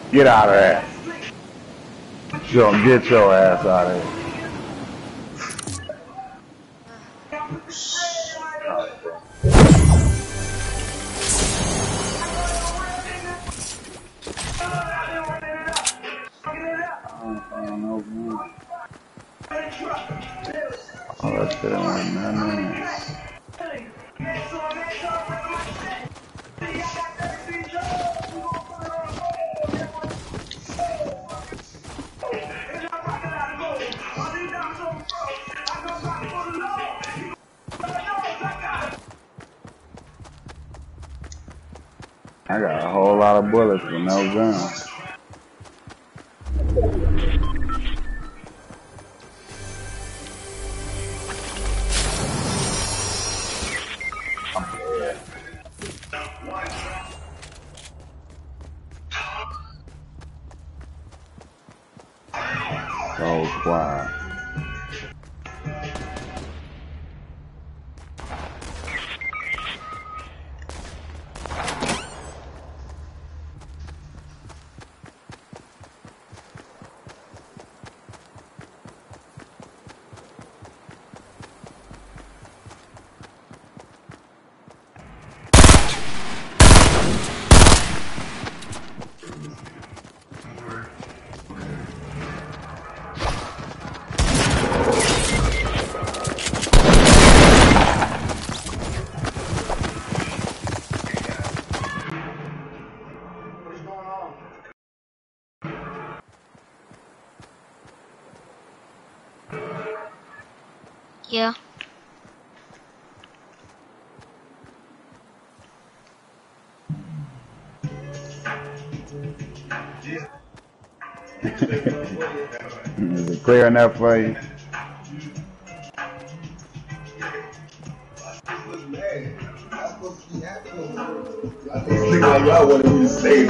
Get out of there. Yo, get your ass out of here. Oh, that shit ain't like nothing. I got a whole lot of bullets with no gun. So quiet. Yeah. Is it clear enough for you? Y'all want me to stay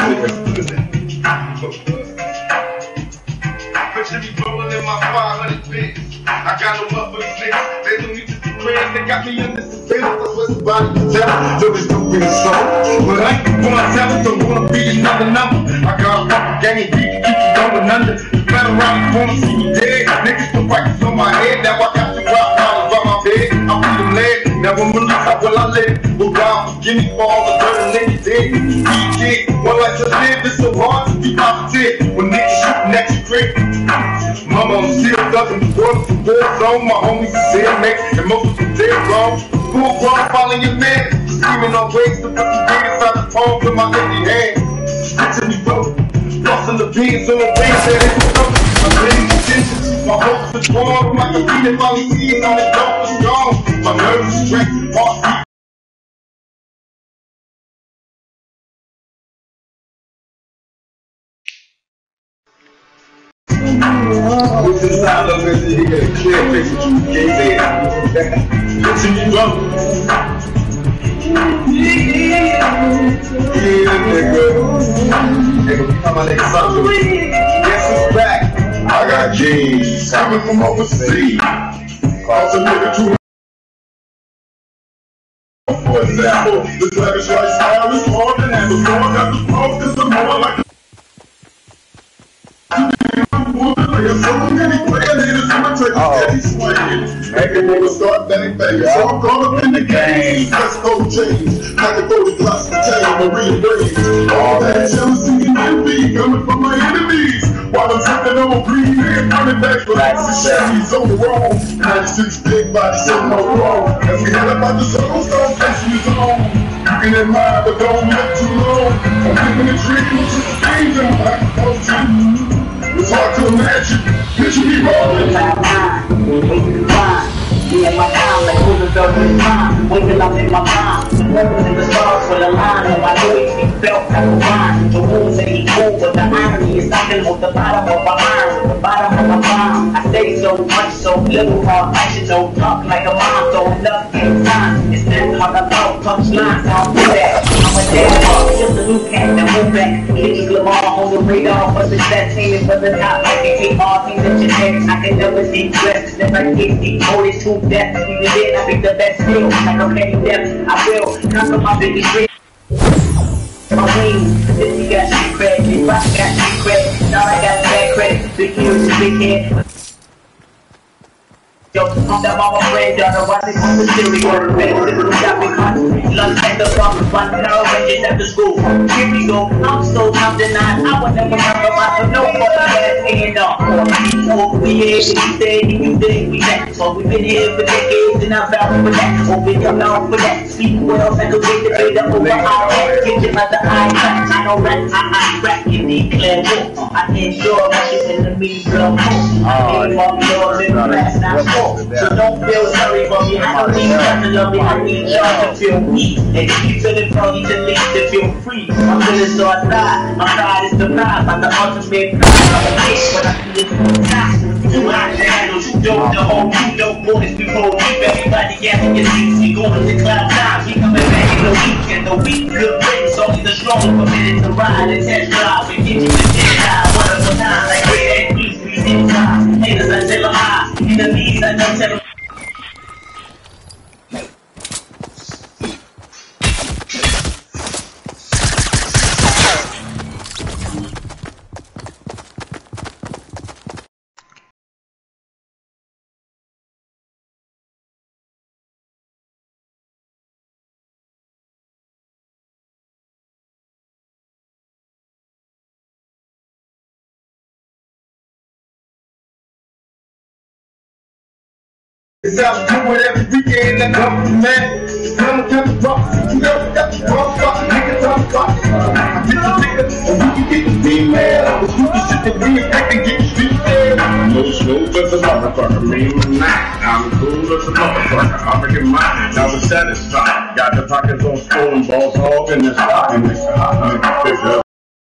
Picture me rolling in my five hundred bits. I got no love for these niggas. They don't need to be friends. They got me under suspense. That's what somebody can tell. So it's stupid and so. But I ain't gonna tell it. Don't wanna be another number. I got a fucking gang of beat. Keep you going under. You better around the corner, see me dead. Niggas put practice on my head. Now I got to rock dollars by my bed. I beat them lead. Never release. How will I live? Oh God, forgive me for all the dirt and niggas did. You kid. One life to live. It's so hard to be positive. When niggas shooting at you quick. Mama, I'm still thugging the world for war zone. My homies are dead, man, and most of them dead wrong. Full grown, following your man. Screaming on ways to put the beat inside the palm with my empty hand. Picture me broke, lost in the beans on the ways that it was up. I'm paying attention. My hopes are torn. My computer finally seeing all the dope is gone. My nerves are straight, heartbeat. What's inside of it? You get a clear picture of you gave there. Picture me broke. Yeah, nigga. Hey, come on, my nigga, something. Guess who's back? I got G's coming from overseas. Cost a nigga two. For example, this lavish lifestyle is more than ever. So I got the smoke, cause I'm more like a so many players imitate swinging. Make it wanna start bang bang. So I'm caught up in the game. Let's go change. Like a forty plus potato Marine brains. All that jealousy and envy coming from my enemies. While I'm sipping on green and running back for the Chevys on the road. ninety-six big body, so no wrong. As we head up out the zone, start facing his own. You can admire, but don't look too long. I'm living a dream, which is the things in my life. It's hard to imagine. Picture me rolling. Me and my time, like moving velvet time. Waking up in my mind. Moving in the stars with a line on my Louis V belt like a wine. The rules say he cool, but the irony is knocking with the bottom of my iron, with the bottom of my palm. I say so much, so little hard action, don't talk like a mom, so enough in time. It's that hard to love, punchlines, I'll do that. I'm a dead dog, just a new cat that went back. Niggas Lamar on the radar, but it's that team for the top. I can hate all things that you think. I can never see dressed, never get deep, hold it to death. Even then, I think the best skill, like a petty depth. I will conquer my biggest dream. My wings, this he got shit cracking. I got big credit. Now I got bad credit. Big heels and big head. Yo, I'm that mama friend, y'all know why they call the stereo. Better than the shopping cart. Lunch at the farm, but now when you after school. Here we go, I'm so undenied. I would never remember myself, no more than hand off. Oh, we here, you say, you think we that. So we've been here for decades, and I'm vouching for that. Open your mouth for that. Speak well, and the way to pay the over our head. Get your mother eye touch. I know rap, I, I rap, you declare war. I endure my shit in the me, blow. I ain't walking doors in the glass, not so don't feel sorry for me. I don't need y'all to love me. I need y'all to feel me. And if you feeling funny, to leave to feel free. I'm feeling so outside. My pride is the pride. I'm the ultimate pride. I'm a bitch when I feel inside. Too hot to handle. Too dope to hold. Too dope boys before you. Everybody gathering your seats. We going to cloud time. We coming back in the weekend. The week good friends. Only the strong permitted to ride and test drive. We get you the shit high. One of a time. Like great and peace. We inside. Haters, I tell them high. Enemies, I don't tell them. It's out doing every weekend that comes to man. Come and come rock, you know that you rock, rock, niggas talk, rock. I get the nigga, and we can get the female. You can sit the real back and get the street there. No smooth as a motherfucker, me and mine. I'm cool as a motherfucker, I'm making mine. Now we're satisfied. Got the pockets on spoon, balls hog in the spot. And it's hot, pick up.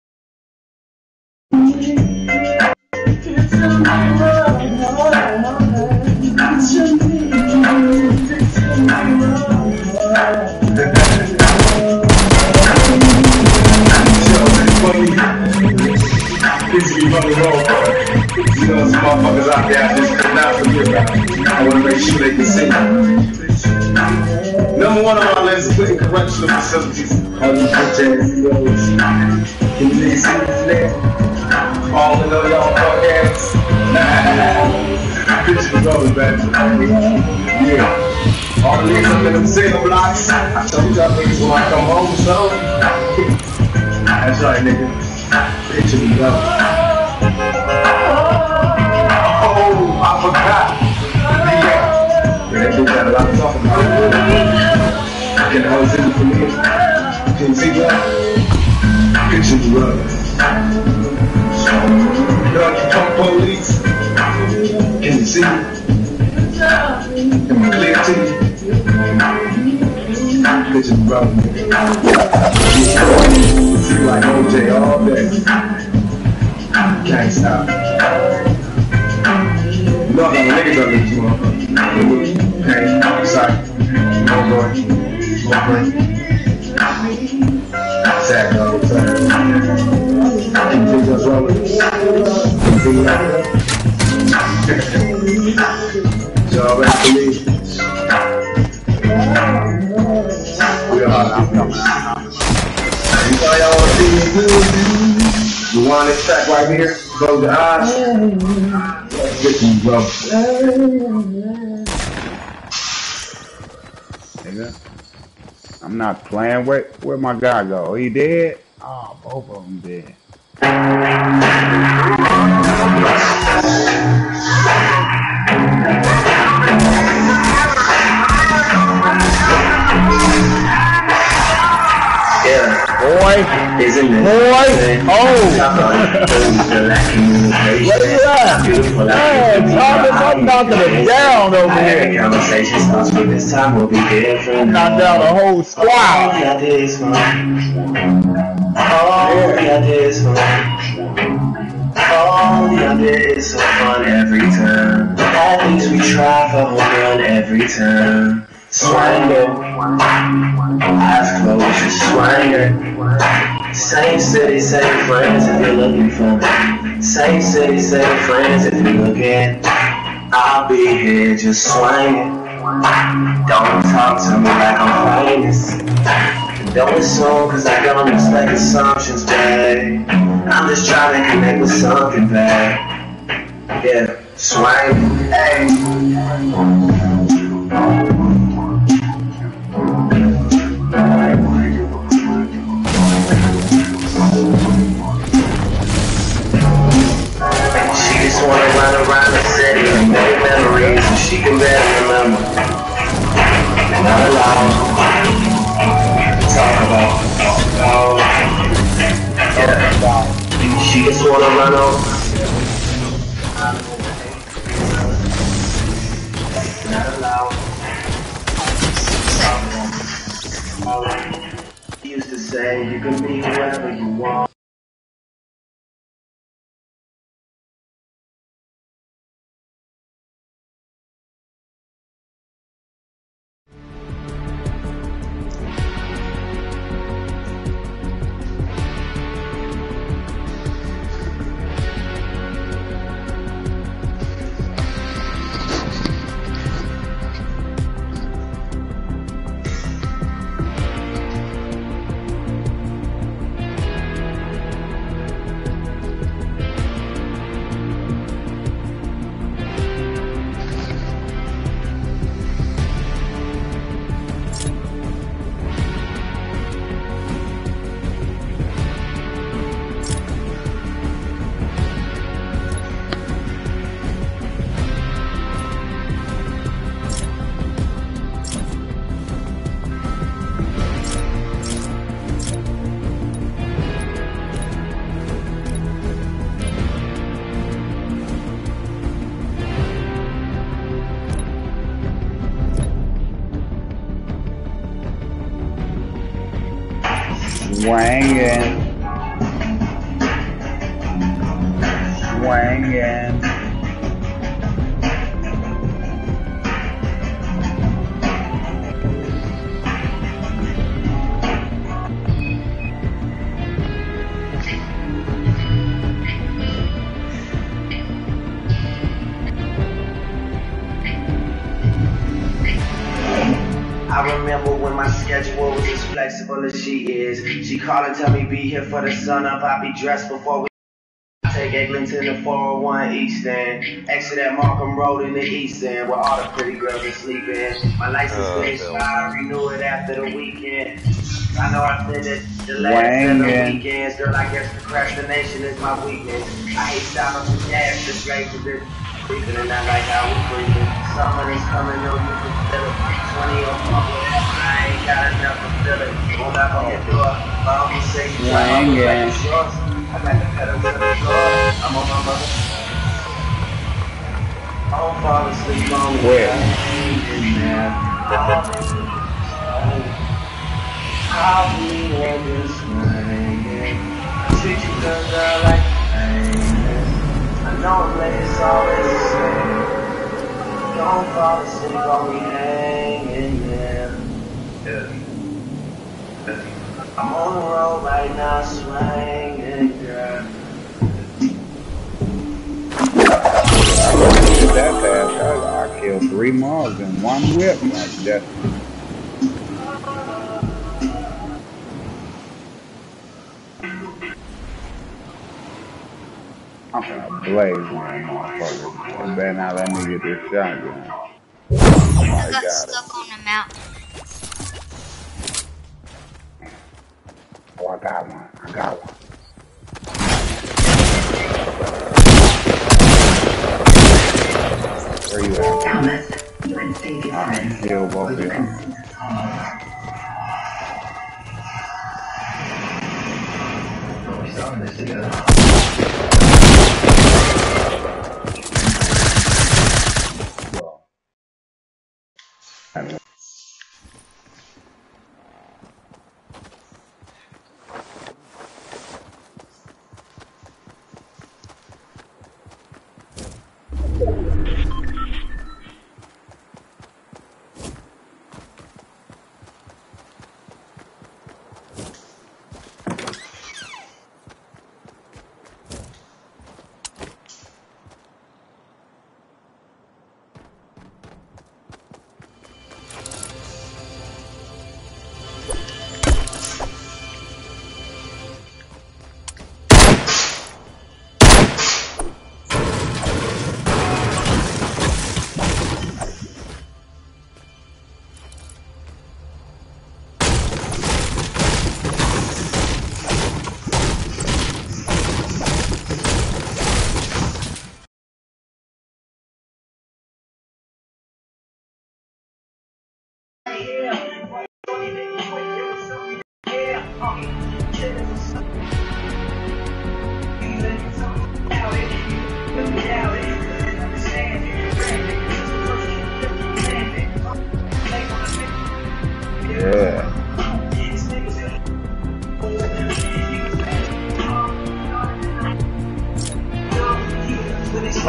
You know, some motherfuckers out there, I just could not forget about it. I want to make sure they can see. Number one on my list is putting correctional facilities. All these bitch ass heroes. Can you see this there? All of y'all fuck ass. Nah, bitches rolling back. Yeah. All the niggas up in them single blocks. I told y'all niggas when I come home, so. That's right, nigga. Bitch me go. Oh, I forgot. Yeah, that dude got a lot to talk about. Can the hoes in it for me? Can you see that? Bitch me go. Y'all come police. Can you see? Am I clear to you? Bitch me go. You like O J all day. Can't stop. You know how niggas are this motherfucker. Hey, sorry. No boy. No boy. Sad dog. Can you take us rolling? Can you figure it out? So ready for me? We are out now. You know y'all want to see me good? You want this track right here? Close your eyes. Let's get you, bro. Nigga, I'm not playing. Where, where'd my guy go? He dead? Oh, both of them dead. Boy, isn't it? Boy, oh! Look at that! Man, Thomas, I'm knocking it down over here. Conversations must be this time will be different. Knock down the whole squad. All the ideas fun. All the ideas fun. All the ideas so fun every time. At least we try for home run every time. Swanger, eyes closed, just swanger. Same city, same friends if you're looking for me. Same city, same friends if you're looking. I'll be here just swinging. Don't talk to me like I'm famous. Don't assume cause I don't expect assumptions, babe. I'm just trying to connect with something bad. Yeah, swing. Hey. She just wanna run around the city and make memories so she can better remember. Not allowed. Talk about. Oh. Yeah. She just wanna run over. Not allowed. She used to say you can be whoever you want. Swinging. Swinging. I remember when my schedule was as flexible as she is. She called and tell me be here for the sun up. I be dressed before we take Eglinton to four oh one East End. Exit at Markham Road in the East End where all the pretty girls are sleeping. My license Oh, day Bill. expired, renew it after the weekend. I know I said it the last of the Swinging. weekends. Girl, I guess procrastination is my weakness. I hate stopping for gas just straight to this. Breathing and not like how we breathing. Summer is coming, no you can feel it. twenty or more, I ain't got enough to feel it. Won't knock on your door. My uncle say you try my Swinging. shorts. I got the pedal to the floor. I'm on my mother. I don't fall asleep on the Where? I'll be there just swinging. I treat you good, girl, like famous. I know the lady's always the same. Don't fall asleep on me hanging there. I'm on the road right now, swinging, girl. That fast, I, I killed three mobs in one whip like that. I'm gonna blaze one motherfucker. You better not let me get this shotgun. Oh my I got God. stuck on the mountain. Oh, I got one. I got one. Where you at? Thomas, you can save your I friends. heal both of You can y'all. send us home. We're starting this together. Well, I don't know.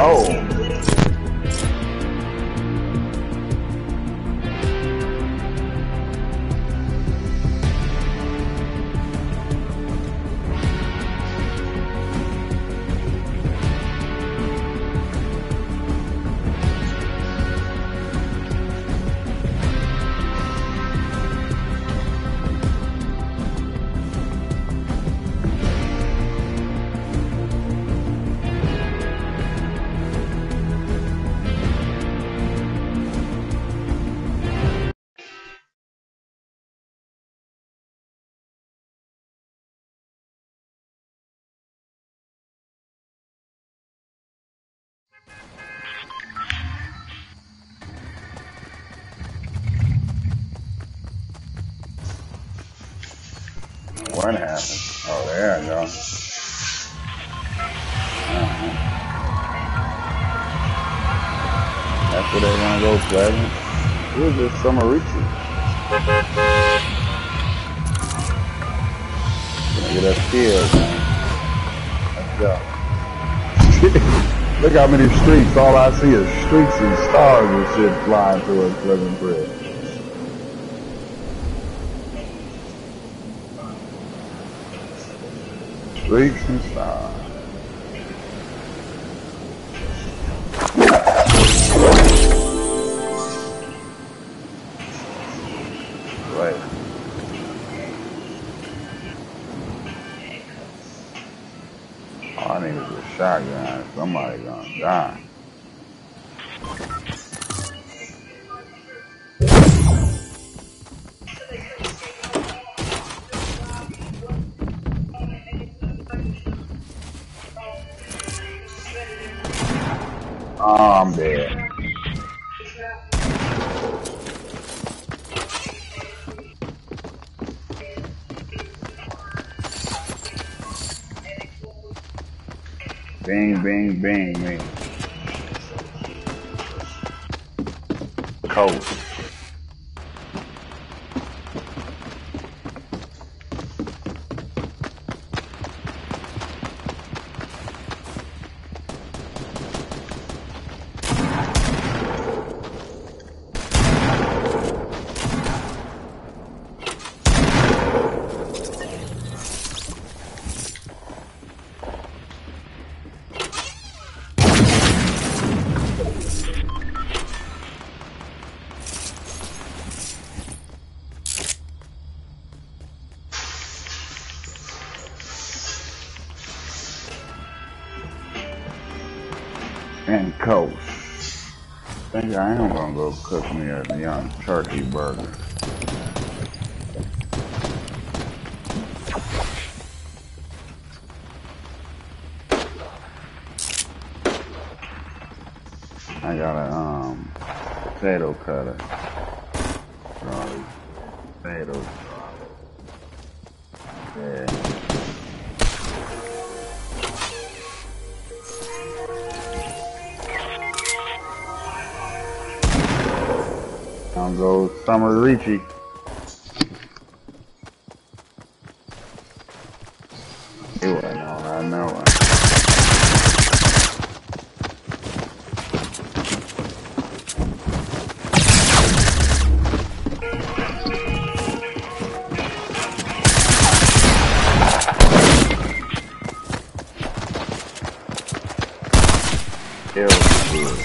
Oh. What happened? Oh, there I go. Uh-huh. That's where they want to go, Pleasant. Who is this Samarichi? Gonna get us killed, man. Let's go. Look how many streaks. All I see is streaks and stars and shit flying towards Pleasant Bridge. Streaks and stars. Right. All I need is a shotgun. Somebody gonna die. Oh, I'm dead. Bing, bing, bing, me. Cold. And coast. I think I am gonna go cook me a young turkey burger. I got a um potato cutter. Sorry. Potatoes. Yeah. I'll go Summer Ricci. It wasn't all I know. It was good.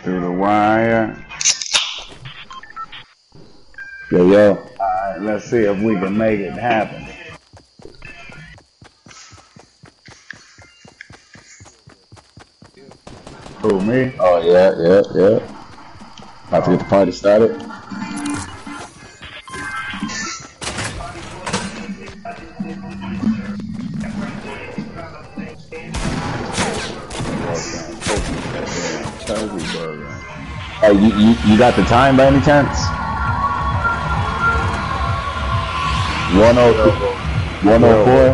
through the wire. Yo, yo. Alright, let's see if we can make it happen. Who, me? Oh, yeah, yeah, yeah. About to get the party started. Hey, you, you, you got the time by any chance? one oh four?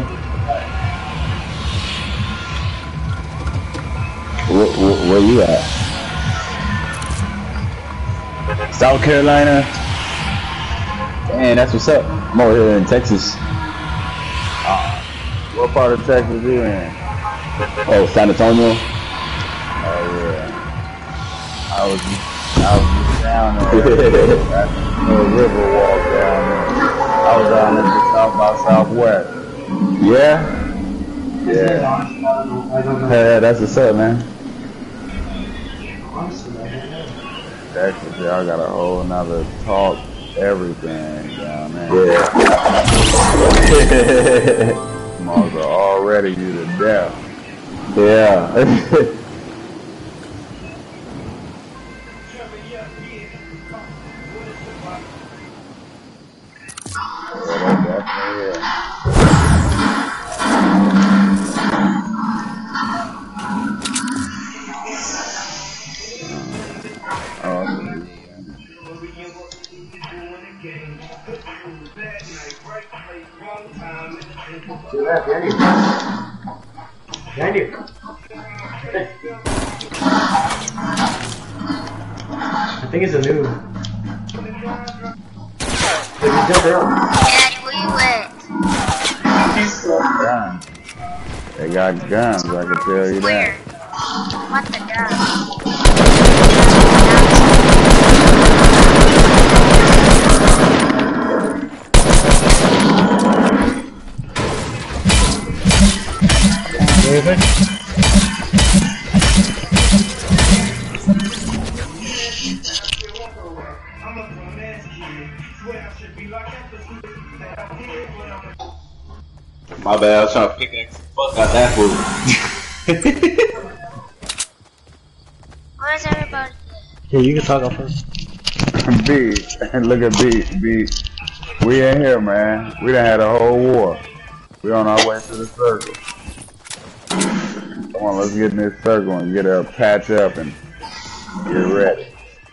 Where, where, where you at? South Carolina? Man, that's what's up. I'm over here in Texas. Uh, what part of Texas you in? Oh, San Antonio? Oh yeah. I was I was just down there. That little river walk down there. I was down there just south by Southwest. Yeah? Yeah. Yeah, that's what's up, man. Texas, y'all got a whole nother talk, everything down there. Yeah. Mars are already you to death. Yeah. I think it's a new. Daddy, where you at? Guns. They got guns, I can tell you Where? that. What the gun? David? My bad, I was trying to pickaxe the fuck out that fool. Where's everybody? Yeah, you can talk up first. B, look at B, B. We in here, man. We done had a whole war. We on our way to the circle. Come on, let's get in this circle and get a patch up and get ready.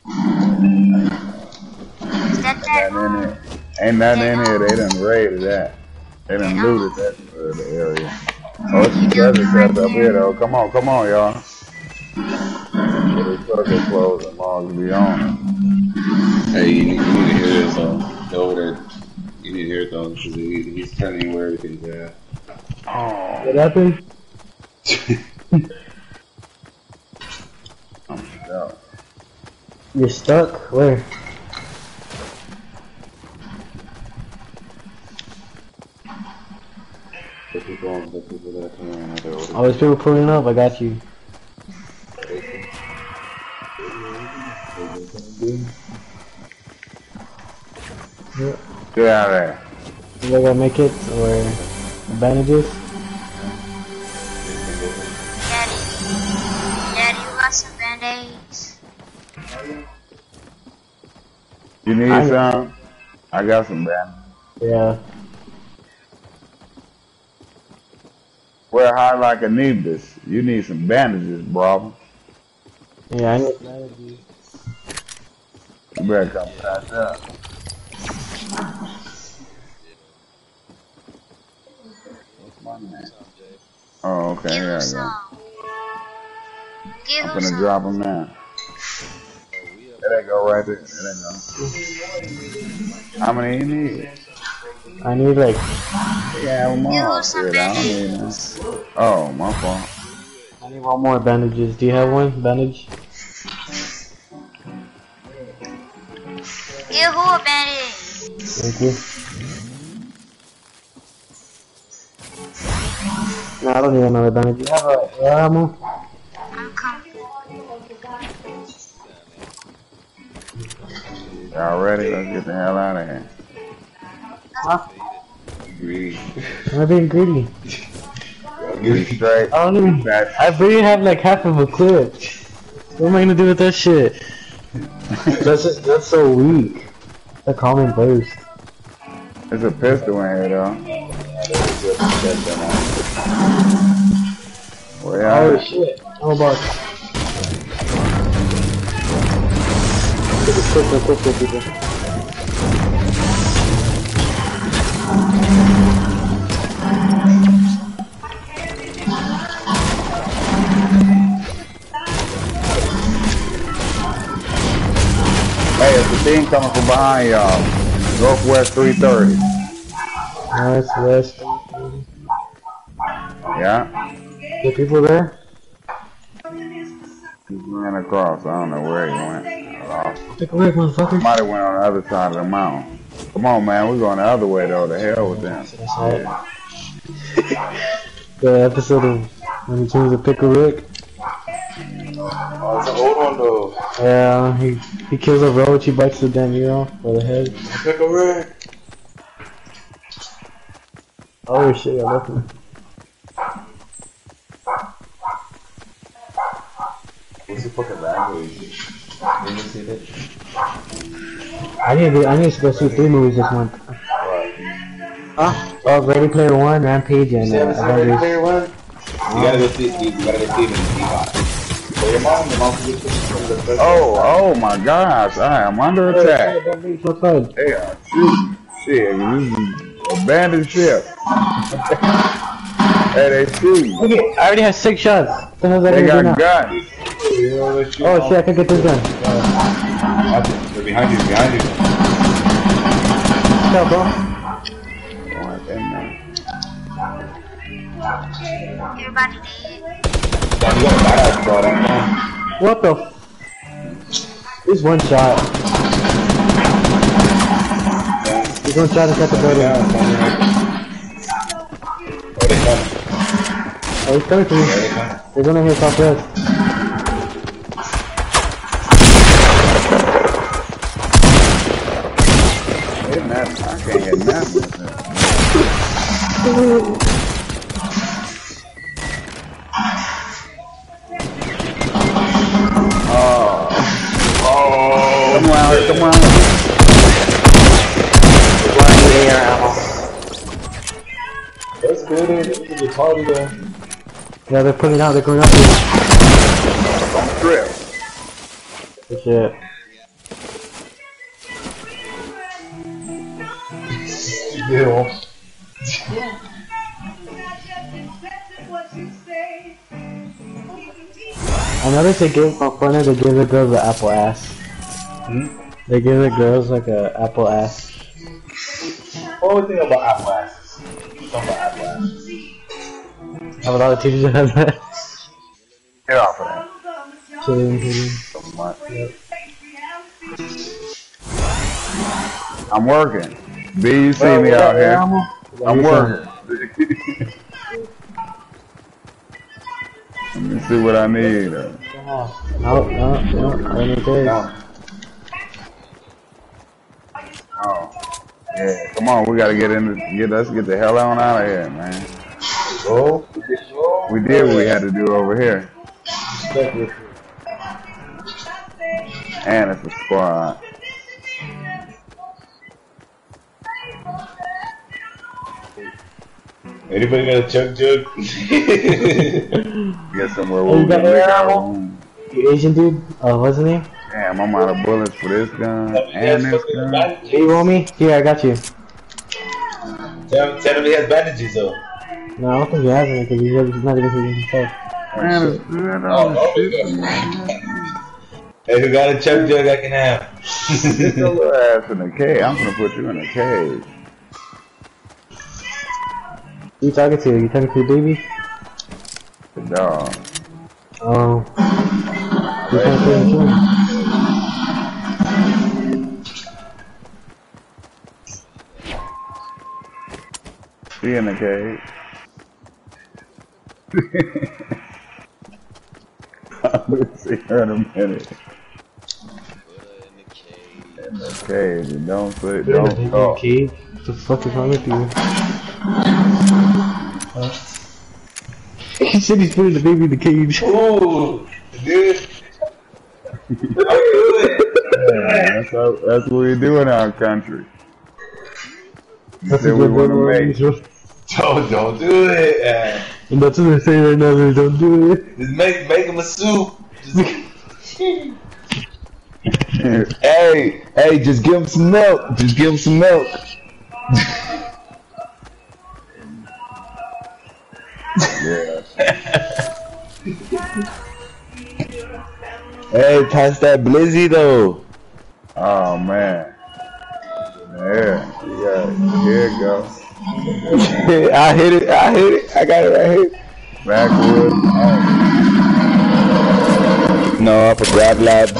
Is that that? Nothing in there. Ain't nothing in here. They done raided that. They done looted that uh, the area. Oh, it's some treasure chests up here though. Come on, come on, y'all. Get this circle closed and logs be on it. Hey, you need, you need to hear this, though. Go over there. You need to hear it, though, because he, he's telling you where everything's at. Oh, What happened? I'm stuck. You're stuck? Where? The people, the people that come in, they're over Oh, there's people pulling up. I got you. Yeah. Get out of there. You gotta make it or bandages? Daddy. Daddy, you got some band-aids? You need I- some? I got some bandages. Yeah. We're high like Anubis. You need some bandages, brother. Yeah, I need bandages. You better come patch up. What's my name? Oh, okay, Give here him I go. some. Give I'm him gonna some. drop them now. There they go right there. There they go. How many you need? I need like, Yeah, them Give all. him some Shit, I don't need band-aids. none. Oh, my fault. I need one more bandages. Do you have one bandage? Give who a band-aid? Thank you. No, I don't need another bandage. You have a air ammo? I'm coming. Y'all ready? Let's get the hell out of here. Huh? Greedy. Am I being greedy? Get straight. I don't even. I barely have like half of a clip. What am I gonna do with that shit? That's just, that's so weak. A common burst. There's a pistol in here though. Where y'all Oh at? shit. How about? Quick, quick, quick, quick, quick, quick. Hey, it's a thing coming from behind y'all. Northwest three thirty. Northwest. Yeah? The people there? He ran across. I don't know where he went. Lost. Take a look, motherfucker. Might have went on the other side of the mountain. Come on, man. We're going the other way, though. The hell with them. Yeah. The episode of when he turns to Pickle Rick. Oh, it's an old one though. Yeah, he he kills a roach, he bites the damn ear off by the head. Pickle Rick. Oh shit, I left him. What's the fucking language? Did you see that? I need to I need to go see three movies this month. Huh? Oh, Ready Player One, Rampage, and uh, Avengers. Player One? You gotta go see it. You gotta go see it in the T-Box. So your mom, your mom can get from the first. Oh, oh my gosh. I am under attack. What's up? They are shooting. Shit, this is abandoned ship. Hey, they shooting. Okay, I already have six shots. What the hell's I They gonna do got now? guns. Oh shit, I can get this gun. They're behind you, behind you. What's up, bro? Everybody dead. Damn, you got a badass, bro. That's What the f- He's one shot. He's one shot and got the building. Oh, they coming. Oh, he's coming to me. Yeah, they coming. They're gonna hit southwest. They mad. I can't get mad with them. Oh. Oh. Come on, come on. That's good, eh? This is a party though. Yeah, they're putting it out, they're going up here. Don't trip. Good shit. Yeah. I noticed they give on Fortnite, they give the girls the apple ass. Hmm? They give the girls like a apple ass. What would you think about apple asses? Something about apple asses. Have a lot of teachers that have that. Get off of that. Chilling, chilling. So much. I'm working. B, you see me out here. I'm working. Let me see what I need. Uh, No, no, no, I need this. oh, yeah. Come on, we gotta get in. The, get let's get the hell on out of here, man. Oh, We did what we had to do over here, and it's a squad. anybody got a chug jug? Get somewhere Oh, where you we got can air make our ammo? room. You Asian dude? Oh, what's his name? Damn, I'm out of bullets for this gun and this gun. Do you want me? Here, I got you. Tell, tell him he has bandages though. No, I don't think he has any because he's, he's not even using himself. Man, it's good. Oh, all oh, this yeah. shit. Hey, who got a chug jug I can have? Get your little ass in a cage. I'm gonna put you in a cage. Who you talking to? You talking to your baby? The dog. Oh. You talking to him too? She in the cage. I'll see her in a minute. In the cage and don't say, Put in the don't baby talk. cage. What the fuck is wrong with you? Huh? He said he's putting the baby in the cage. Ooh, dude. Yeah, that's, how, that's what we do in our country. You That's said a we good want to word. make. Don't, don't do it. Uh, And that's what they're saying right now. They don't do it. just make make him a soup. Just, Hey, hey, just give him some milk. Just give him some milk. Yeah. Hey, pass that blizzy though. Oh man. Yeah. Yeah. Here it goes. I hit it. I hit it. I got it right here. Backwood. No, upper grab labs.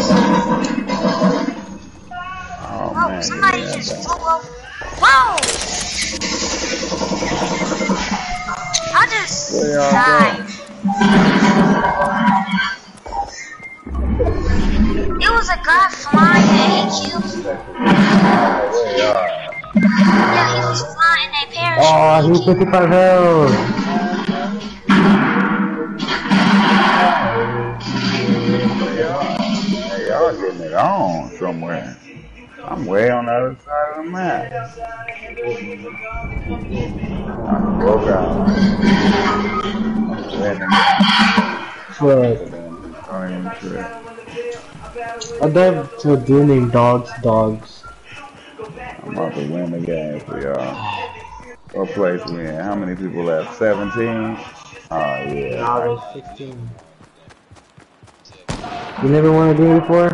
Oh Oh, man. somebody Yeah, just that- flew up. Whoa! I just Where y'all died. It was a guy flying and he killed me. Where y'all? Yeah, he was flying a parachute. Oh, and he's he killed me. fifty-five health. Hey, y'all getting it on somewhere. I'm way on the other side of the map. I'm broke out. Fuck. Don't even trip. I died to a dude named Dogs Dogs. I'm about to win the game for y'all. What place we in? How many people left? seventeen? Oh yeah. Nah, there's sixteen. You never want to do it before?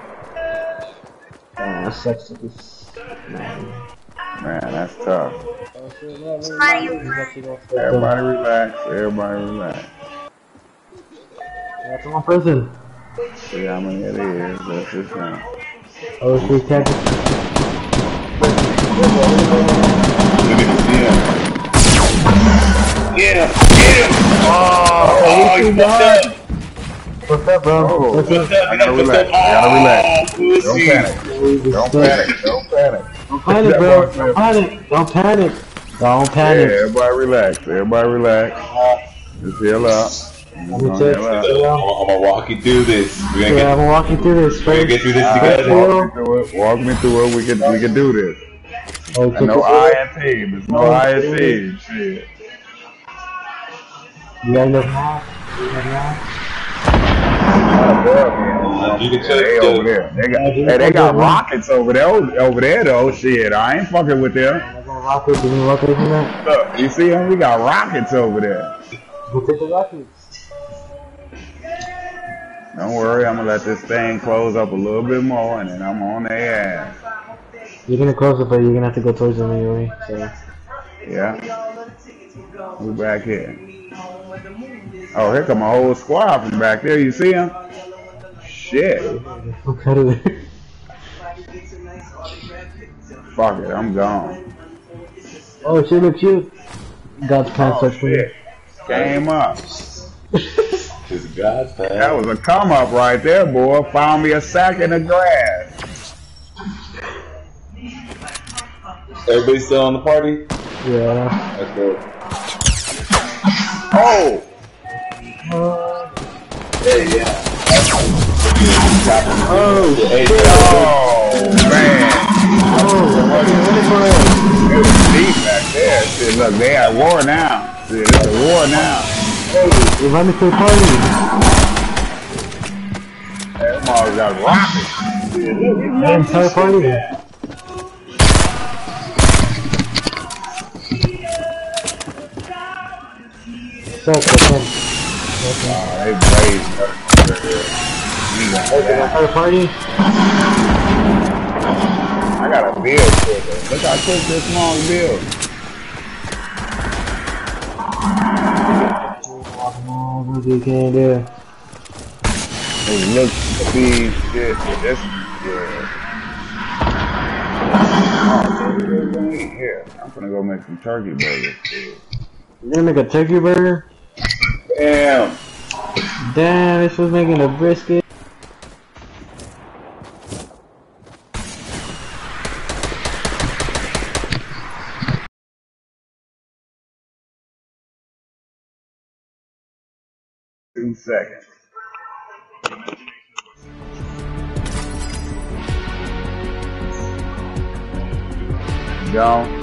Oh, that sucks to this. Man. Man, that's tough. Somebody in front. Everybody relax. Everybody relax. That's one person. See how many it is. Let's just count. Oh, she's catching. yeah, yeah. Oh, oh, you fucked up. What's up, bro? Oh, What's up? I gotta relax. I gotta relax. Oh, Don't pussy. panic. Don't panic. Don't panic. Don't panic, bro. Don't panic. Don't panic. Don't Yeah, panic. everybody relax. Everybody relax. Just heal up. Let Just me gonna check. heal up. I'm, I'm gonna walk you through this. We're gonna Yeah, get, I'm walking through this we're gonna first. get through this Alright, together. walk me through it. Walk me through it. We can we can do this. Oh, And no I N T. There's no I N T. Shit. You got enough math? You got enough? You can Yeah, check they the- over there. They got, hey, they got rockets over there. Over there though. Shit, I ain't fucking with them. I got rockets. You need rockets from that? Look, you see them? We got rockets over there. Go take the rockets. Don't worry, I'm gonna let this thing close up a little bit more, and then I'm on their ass. You're gonna close it, but you're gonna have to go towards them anyway. So. Yeah. We back here. Oh, here come a whole squad from back there. You see them? Shit. Fuck out of there. Fuck it, I'm gone. Oh shit, look cute. God's plan Oh starts for you. shit. Came up. It's God's That plan. was a come up right there, boy. Found me a sack in the grass. Everybody still on the party? Yeah. That's good. Oh! Hey, yeah. Oh, Hey, oh man. Oh, what are you ready for it? It was deep back there. Shit, look, they at war now. Shit, it's a war now. Hey, invite me to the party. Hey, them all got rockets. Shit, look, it's Hey, start a party. So, so, Oh, they blazed. Hey, start a party. I got a build quicker. Look how quick this long build. Oh, what you can do? It looks speed shit. This yeah. Oh, what are we gonna eat here? I'm gonna go make some turkey burgers. You're gonna make a turkey burger? Damn. Damn, this was making a brisket. Two seconds. Gone.